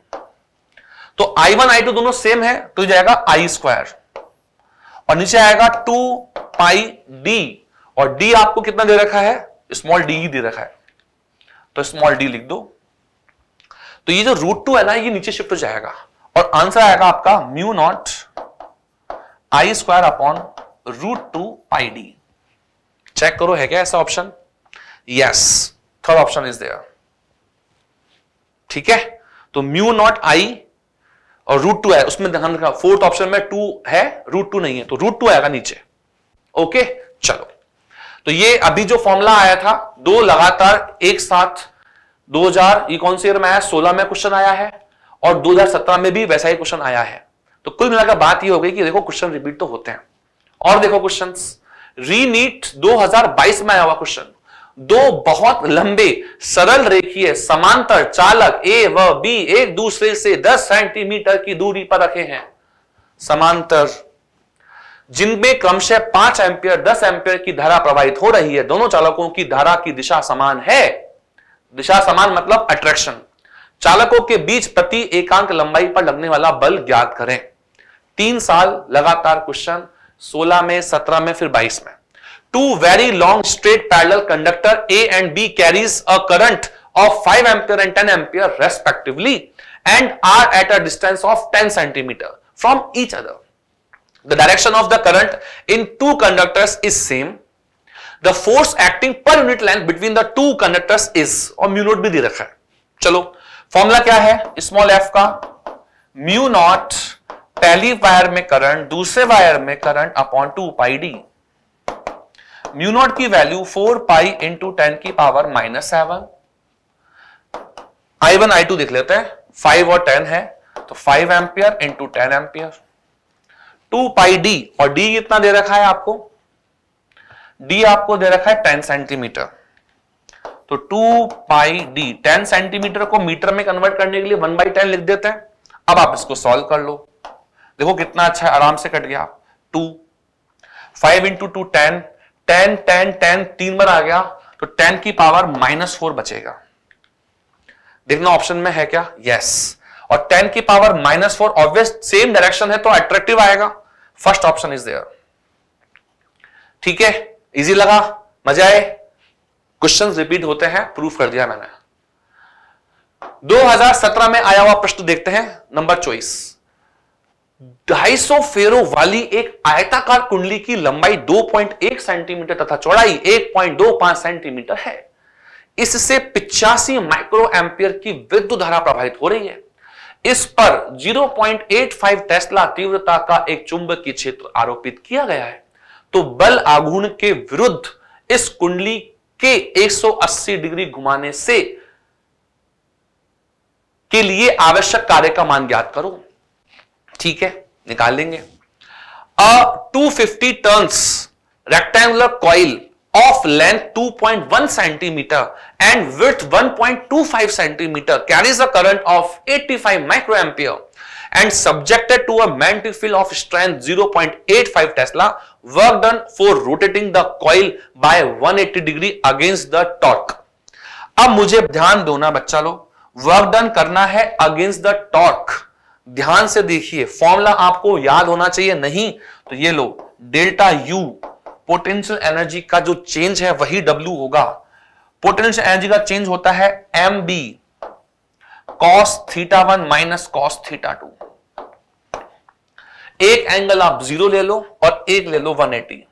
तो आई वन आई टू दोनों सेम है तो जाएगा आई स्क्वायर, और नीचे आएगा टू पाई डी, और डी आपको कितना दे रखा है स्मॉल डी ही दे रखा है, तो स्मॉल डी लिख दो। तो ये जो रूट टू है ना, ये नीचे शिफ्ट हो जाएगा और आंसर आएगा आपका mu naught I square upon root two pi D. Check करो है क्या ऐसा option? Yes, third option is there. ठीक है, तो म्यू नॉट आई और रूट टू है, उसमें ध्यान रखना फोर्थ ऑप्शन में टू है, रूट टू नहीं है, तो रूट टू आएगा नीचे। ओके चलो, तो ये अभी जो फॉर्मूला आया था, दो लगातार एक साथ दो हज़ार, ये कौन से ईयर में आया? सोलह में क्वेश्चन आया है और दो हज़ार सत्रह में भी वैसा ही क्वेश्चन आया है। तो कुल मिलाकर बात ये हो गई कि देखो क्वेश्चन रिपीट तो होते हैं। और देखो क्वेश्चंस, रीनीट दो हज़ार बाईस में आया हुआ क्वेश्चन, दो बहुत लंबे सरल रेखीय समांतर चालक ए व बी एक दूसरे से दस सेंटीमीटर की दूरी पर रखे हैं, समांतर, जिनमें क्रमशः पांच एम्पियर दस एम्पियर की धारा प्रवाहित हो रही है। दोनों चालकों की धारा की दिशा समान है। दिशा समान मतलब अट्रैक्शन। चालकों के बीच प्रति एकांक लंबाई पर लगने वाला बल ज्ञात करें। तीन साल लगातार क्वेश्चन, सोलह में, सत्रह में, फिर बाईस में। Two very long straight parallel conductor A and B carries a current of five ampere and ten ampere respectively and are at a distance of ten centimetre from each other. The direction of the current in two conductors is same. The force acting per unit length between the two conductors is, और mu naught भी दे रखा है। चलो formula क्या है small F का? Mu naught पहली वायर में करंट, दूसरे वायर में current upon two pi D. Mu naught की value four pi into ten की power minus seven. I one I two देख लेते हैं, फाइव और टेन है तो five ampere into ten ampere, two pi D, और डी कितना दे रखा है आपको? डी आपको दे रखा है टेन सेंटीमीटर, तो two pi D, ten centimetre को मीटर में कन्वर्ट करने के लिए वन बाई टेन लिख देते हैं। अब आप इसको सॉल्व कर लो, देखो कितना अच्छा है, आराम से कट गया। Two five into two ten, ten ten ten तीन बार आ गया, तो टेन की पावर माइनस फोर बचेगा। देखना ऑप्शन में है क्या? यस, और टेन की power minus four, obvious same direction है तो अट्रैक्टिव आएगा। First option is there. ठीक है, इजी लगा, मजा आए? क्वेश्चंस रिपीट होते हैं, प्रूफ कर दिया मैंने। दो हज़ार सत्रह में आया हुआ प्रश्न देखते हैं, नंबर चौबीस। ढाई सौ फेरों वाली एक आयताकार कुंडली की लंबाई दो पॉइंट एक सेंटीमीटर तथा चौड़ाई एक पॉइंट दो पांच सेंटीमीटर है। इससे पिचासी माइक्रो एम्पियर की विद्युत धारा प्रवाहित हो रही है। इस पर ज़ीरो पॉइंट आठ पाँच टेस्ला तीव्रता का एक चुंबकीय क्षेत्र आरोपित किया गया है। तो बल आघूर्ण के विरुद्ध इस कुंडली के एक सौ अस्सी डिग्री घुमाने से के लिए आवश्यक कार्य का मान ज्ञात करो। ठीक है, निकाल लेंगे। A two fifty turns rectangular coil of length two point one centimeter and width one point two five centimeter carries a current of eighty-five microampere and subjected to a magnetic field of strength zero point eight five Tesla. Work done for rotating the coil by one hundred eighty degree against the torque. अब मुझे ध्यान दो ना बच्चा लोग, work done करना है against the torque. ध्यान से देखिए, फॉर्मूला आपको याद होना चाहिए, नहीं तो ये लो, डेल्टा यू पोटेंशियल एनर्जी का जो चेंज है वही W होगा। पोटेंशियल एनर्जी का चेंज होता है M B cos theta one minus cos theta two. एक एंगल आप जीरो ले लो और एक ले लो वन एटी।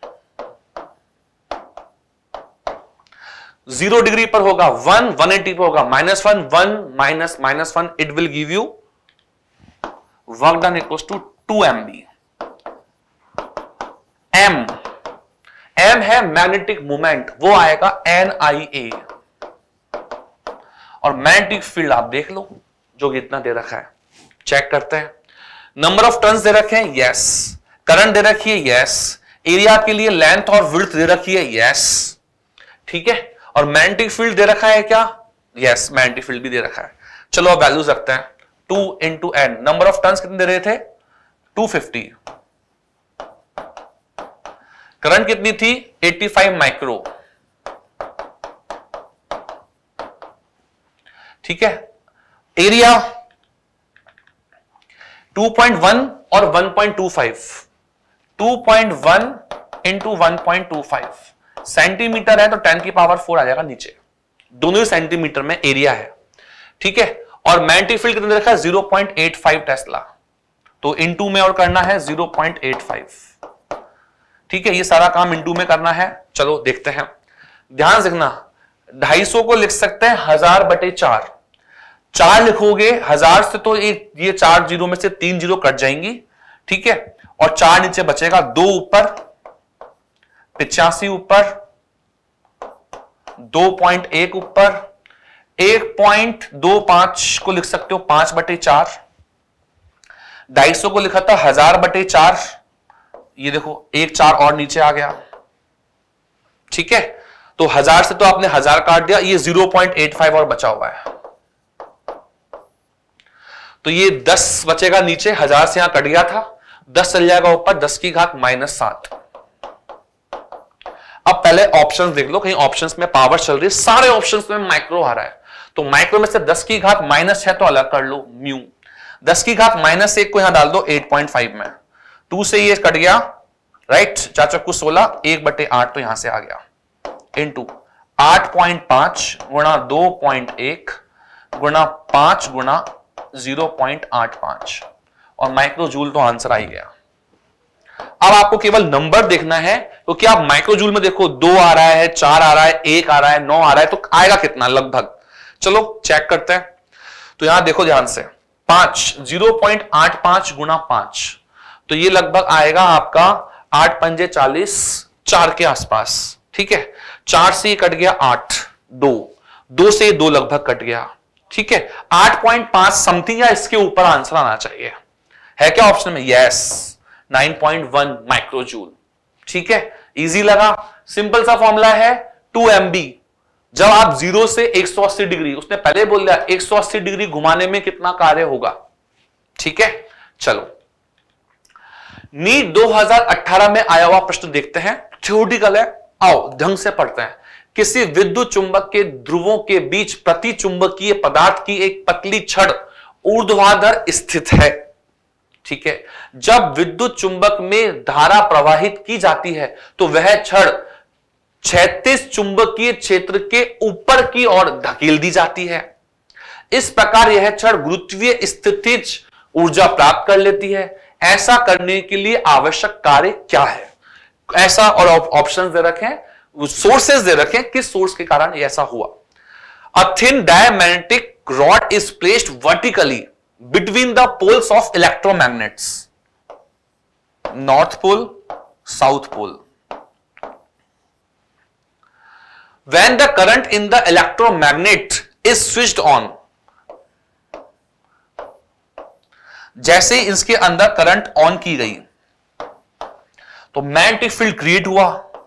जीरो डिग्री पर होगा वन, वन एटी पर होगा minus one, one minus minus one, it will give you work done equals to two M B. M M है मैग्नेटिक मोमेंट, वो आएगा एन आई ए। और मैग्नेटिक फील्ड आप देख लो जो कि इतना दे रखा है, चेक करते हैं। नंबर ऑफ टर्न्स दे रखे हैं, यस। करंट दे रखी है, यस। एरिया के लिए लेंथ और विड्थ दे रखी है, यस। ठीक है, और मैग्नेटिक फील्ड दे रखा है क्या? यस, मैग्नेटिक फील्ड भी दे रखा है। चलो अब वैल्यूज रखते हैं। Two into N, number of turns कितने दे रहे थे? To fifty. करंट कितनी थी? पचासी माइक्रो। ठीक है, एरिया टू पॉइंट वन और one point two five, two point one into one point two five, centimetre है तो टेन की पावर फोर आ जाएगा नीचे, दोनों ही सेंटीमीटर में एरिया है, ठीक है। और मैग्नेटिक फील्ड कितना रखा है, zero point eight five tesla, तो इनटू में और करना है जीरो पॉइंट एट फाइव, ठीक है। ये सारा काम इनटू में करना है। चलो देखते हैं, ध्यान से देखना, ढाई सौ को लिख सकते हैं हजार बटे चार, चार लिखोगे हजार से तो एक ये चार जीरो में से तीन जीरो कट जाएंगी, ठीक है, और चार नीचे बचेगा, दो ऊपर, पिचासी ऊपर, दो पॉइंट एक ऊपर, एक पॉइंट दो पांच को लिख सकते हो पांच बटे चार, ढाई सौ को लिखा था हजार बटे चार, ये देखो एक चार और नीचे आ गया, ठीक है। तो हजार से तो आपने हजार काट दिया, ये जीरो पॉइंट एट फाइव और बचा हुआ है, तो ये दस बचेगा नीचे, हजार से यहां कट गया था, दस चल जाएगा ऊपर, दस की घात माइनस सात। अब पहले ऑप्शंस देख लो, कहीं ऑप्शंस में पावर चल रही है, सारे ऑप्शंस में माइक्रो आ रहा है, तो माइक्रो में से दस की घात माइनस है तो अलग कर लो म्यू, दस की घात माइनस एक को यहां डाल दो एट पॉइंट फाइव में, टू से ये कट गया, राइट, चार चक्कू सोलह, एक बटे आठ तो यहां से आ गया, इंटू आठ पॉइंट पांच गुणा दो पॉइंट एक गुणा पांच गुणा जीरो पॉइंट आठ पांच, और माइक्रो जूल तो आंसर आ ही गया। अब आपको केवल नंबर देखना है, तो क्या आप माइक्रो जूल में देखो, दो आ रहा है, चार आ रहा है, एक आ रहा है, नौ आ रहा है, तो आएगा कितना लगभग, चलो चेक करते हैं। तो यहां देखो ध्यान से, पांच, जीरो पॉइंट आठ पांच गुणा पांच, तो ये लगभग आएगा आपका आठ पंजे चालीस, चार के आसपास, ठीक है। चार से कट गया आठ, दो, दो से दो लगभग कट गया, ठीक है। आठ पॉइंट पांच समथिंग या इसके ऊपर आंसर आना चाहिए, है क्या ऑप्शन में, yes, nine point one micro joule, ठीक है। इजी लगा, सिंपल सा फॉर्मूला है, टू एम बी, जब आप जीरो से एक सौ अस्सी डिग्री, उसने पहले बोल दिया एक सौ अस्सी डिग्री घुमाने में कितना कार्य होगा, ठीक है। चलो नीट दो हज़ार अठारह में आया हुआ प्रश्न देखते हैं, थ्योरेटिकल है, आओ ढंग से पढ़ते हैं। किसी विद्युत चुंबक के ध्रुवों के बीच प्रति चुंबकीय पदार्थ की एक पतली छड़ ऊर्ध्वाधर स्थित है, ठीक है। जब विद्युत चुंबक में धारा प्रवाहित की जाती है तो वह छड़ क्षैतिज चुंबकीय क्षेत्र के ऊपर की ओर धकेल दी जाती है। इस प्रकार यह छड़ गुरुत्वीय स्थितिज ऊर्जा प्राप्त कर लेती है। ऐसा करने के लिए आवश्यक कार्य क्या है, ऐसा, और ऑप्शंस दे रखे हैं, सोर्सेस दे रखे हैं, किस सोर्स के कारण ऐसा हुआ। A thin diamagnetic rod is placed vertically between the poles of electromagnets, north pole, south pole. When the current in the electromagnet is switched on, जैसे इसके अंदर करंट ऑन की गई तो मैग्नेटिक फील्ड क्रिएट हुआ,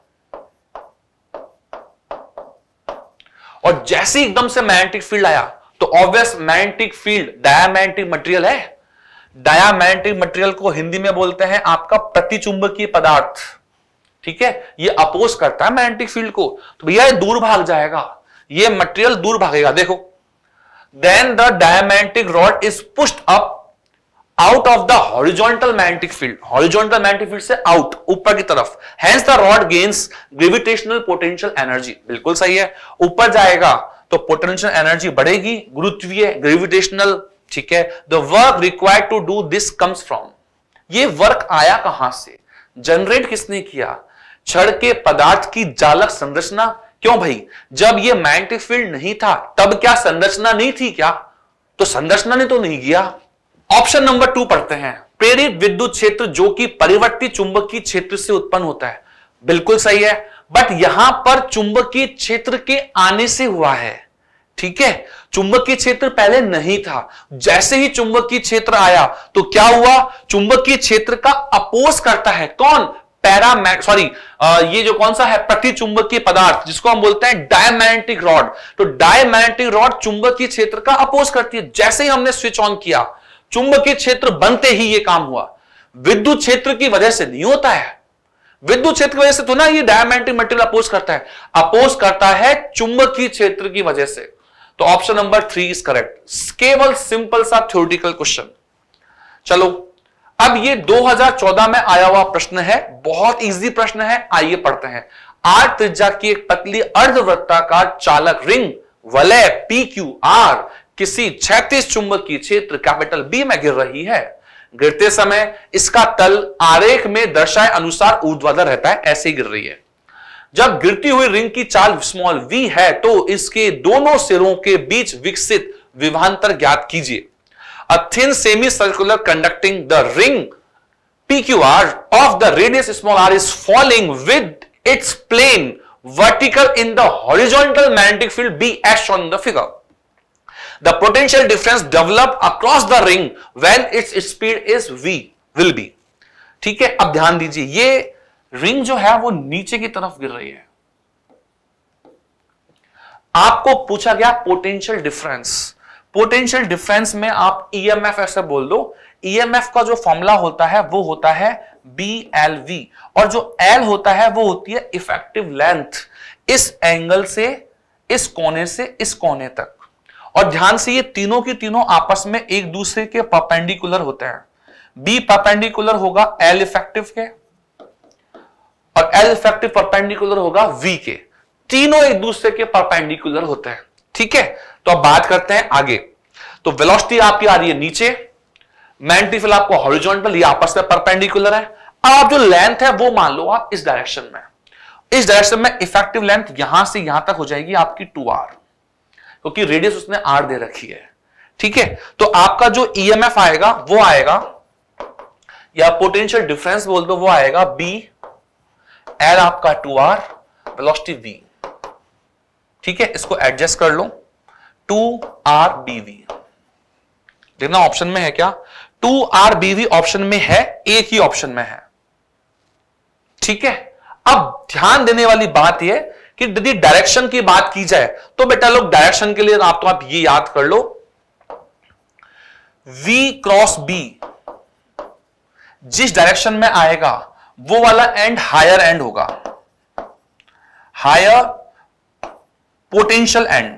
और जैसे ही एकदम से मैग्नेटिक फील्ड आया तो obvious magnetic field diamagnetic material है, डायमैग्नेटिक मटेरियल को हिंदी में बोलते हैं आपका प्रतिचुंबकीय पदार्थ, ठीक है। ये अपोज करता है मैग्नेटिक फील्ड को, तो भैया ये दूर भाग जाएगा, ये मटेरियल दूर भागेगा, देखो। Then the diamagnetic rod is pushed up out of the horizontal magnetic field, horizontal magnetic field से आउट, ऊपर की तरफ, hence the rod gains gravitational potential energy, बिल्कुल सही है। ऊपर जाएगा तो पोटेंशियल एनर्जी बढ़ेगी, गुरुत्वीय, ग्रेविटेशनल, ठीक है। The work required to do this comes from, ये वर्क आया कहां से, जनरेट किसने किया, छड़ के पदार्थ की जालक संरचना। क्यों भाई, जब ये मैग्नेटिक फील्ड नहीं था तब क्या संरचना नहीं थी क्या, तो संरचना ने तो नहीं किया। ऑप्शन नंबर टू पढ़ते हैं, प्रेरित विद्युत क्षेत्र जो कि परिवर्ती चुंबकीय क्षेत्र से उत्पन्न होता है, बिल्कुल सही है, बट यहां पर चुंबकीय क्षेत्र के आने से हुआ है, ठीक है। चुंबकीय क्षेत्र पहले नहीं था, जैसे ही चुंबकीय क्षेत्र आया तो क्या हुआ, चुंबकीय क्षेत्र का अपोज करता है कौन, पैरामैग सॉरी ये जो कौन सा है, प्रतिचुंबकीय पदार्थ, जिसको हम बोलते हैं डायमैग्नेटिक रॉड। तो डायमैग्नेटिक रॉड चुंबकीय क्षेत्र का अपोज करती है। जैसे ही हमने स्विच ऑन किया, चुंबकीय क्षेत्र बनते ही ये काम हुआ। विद्युत क्षेत्र की वजह से नहीं होता है, विद्युत क्षेत्र की वजह से तो ना ये डायमैग्नेटिक मटेरियल अपोज करता है, अपोज करता है चुंबकीय क्षेत्र की वजह से। तो option number three is correct, केवल सिंपल सा थ्योरेटिकल क्वेश्चन। चलो अब ये दो हज़ार चौदह में आया हुआ प्रश्न है, बहुत इजी प्रश्न है, आइए पढ़ते हैं। आर त्रिज्या की एक पतली अर्धवृत्ताकार चालक रिंग वलय पी क्यू आर किसी क्षैतिज चुंबकीय क्षेत्र कैपिटल बी में गिर रही है। गिरते समय इसका तल आरेख में दर्शाए अनुसार ऊर्ध्वाधर रहता है, ऐसे ही गिर रही है। जब गिरती हुई रिंग की चाल स्मॉल वी है तो इसके दोनों सिरों के बीच विकसित विभवांतर ज्ञात कीजिए। A thin semi circular conducting the ring P Q R of the radius small r is falling with its plane vertical in the horizontal magnetic field B as shown in the figure. The potential difference develop across the ring when its speed is V will be. ठीक है, अब ध्यान दीजिए, ये ring जो है वो नीचे की तरफ गिर रही है। आपको पूछा गया पोटेंशियल डिफरेंस। पोटेंशियल डिफरेंस में आप ईएमएफ ऐसे बोल दो। ईएमएफ का जो फॉर्मूला होता है वो होता है बी एल वी, और जो एल होता है वो होती है इफेक्टिव लेंथ, इस एंगल से इस कोने से इस कोने तक। और ध्यान से ये तीनों की तीनों आपस में एक दूसरे के परपेंडिकुलर होते हैं। बी परपेंडिकुलर होगा एल इफेक्टिव के और एल इफेक्टिव परपेंडिकुलर होगा वी के। तीनों एक दूसरे के परपेंडिकुलर होते हैं। ठीक है, तो अब बात करते हैं आगे। तो वेलोसिटी आपकी आ रही है नीचे, मैग्नेटिक फील्ड आपको हॉरिजॉन्टल, ये आपस में परपेंडिकुलर है। अब आप जो लेंथ है वो मान लो आप इस डायरेक्शन में, इस डायरेक्शन में इफेक्टिव लेंथ यहां से यहां तक हो जाएगी आपकी टू आर, क्योंकि रेडियस उसने आर दे रखी है। ठीक है, तो आपका जो ईएमएफ आएगा वो आएगा, या पोटेंशियल डिफरेंस बोल दो, वो आएगा बी एल आपका टू आर, वेलोसिटी वी। ठीक है, इसको एडजस्ट कर लो, टू आर बी वी। देखना ऑप्शन में है क्या, two R B V option में है, एक ही ऑप्शन में है। ठीक है, अब ध्यान देने वाली बात यह कि यदि डायरेक्शन की बात की जाए तो बेटा लोग डायरेक्शन के लिए आप तो आप ये याद कर लो, V क्रॉस बी जिस डायरेक्शन में आएगा वो वाला एंड हायर एंड होगा, हायर पोटेंशियल एंड।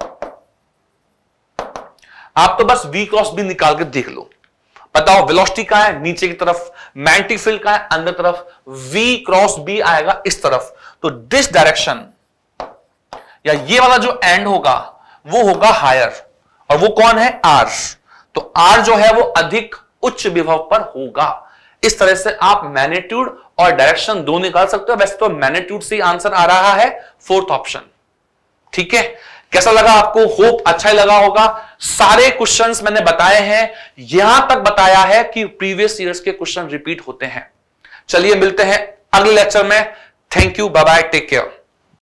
आप तो बस V क्रॉस बी निकाल के देख लो, बताओ वेलोसिटी कहां है, नीचे की तरफ, मैग्नेटिक फील्ड कहां है, अंदर तरफ, V क्रॉस बी आएगा इस तरफ। तो दिस डायरेक्शन या ये वाला जो एंड होगा वो होगा हायर, और वो कौन है, R। तो R जो है वो अधिक उच्च विभव पर होगा। इस तरह से आप मैग्नीट्यूड और डायरेक्शन दो निकाल सकते हो। वैसे तो मैग्नीट्यूड से आंसर आ रहा है, फोर्थ ऑप्शन। ठीक है, कैसा लगा आपको, होप अच्छा ही लगा होगा। सारे क्वेश्चंस मैंने बताए हैं, यहां तक बताया है कि प्रीवियस ईयर्स के क्वेश्चन रिपीट होते हैं। चलिए मिलते हैं अगले लेक्चर में। Thank you, bye bye, take care.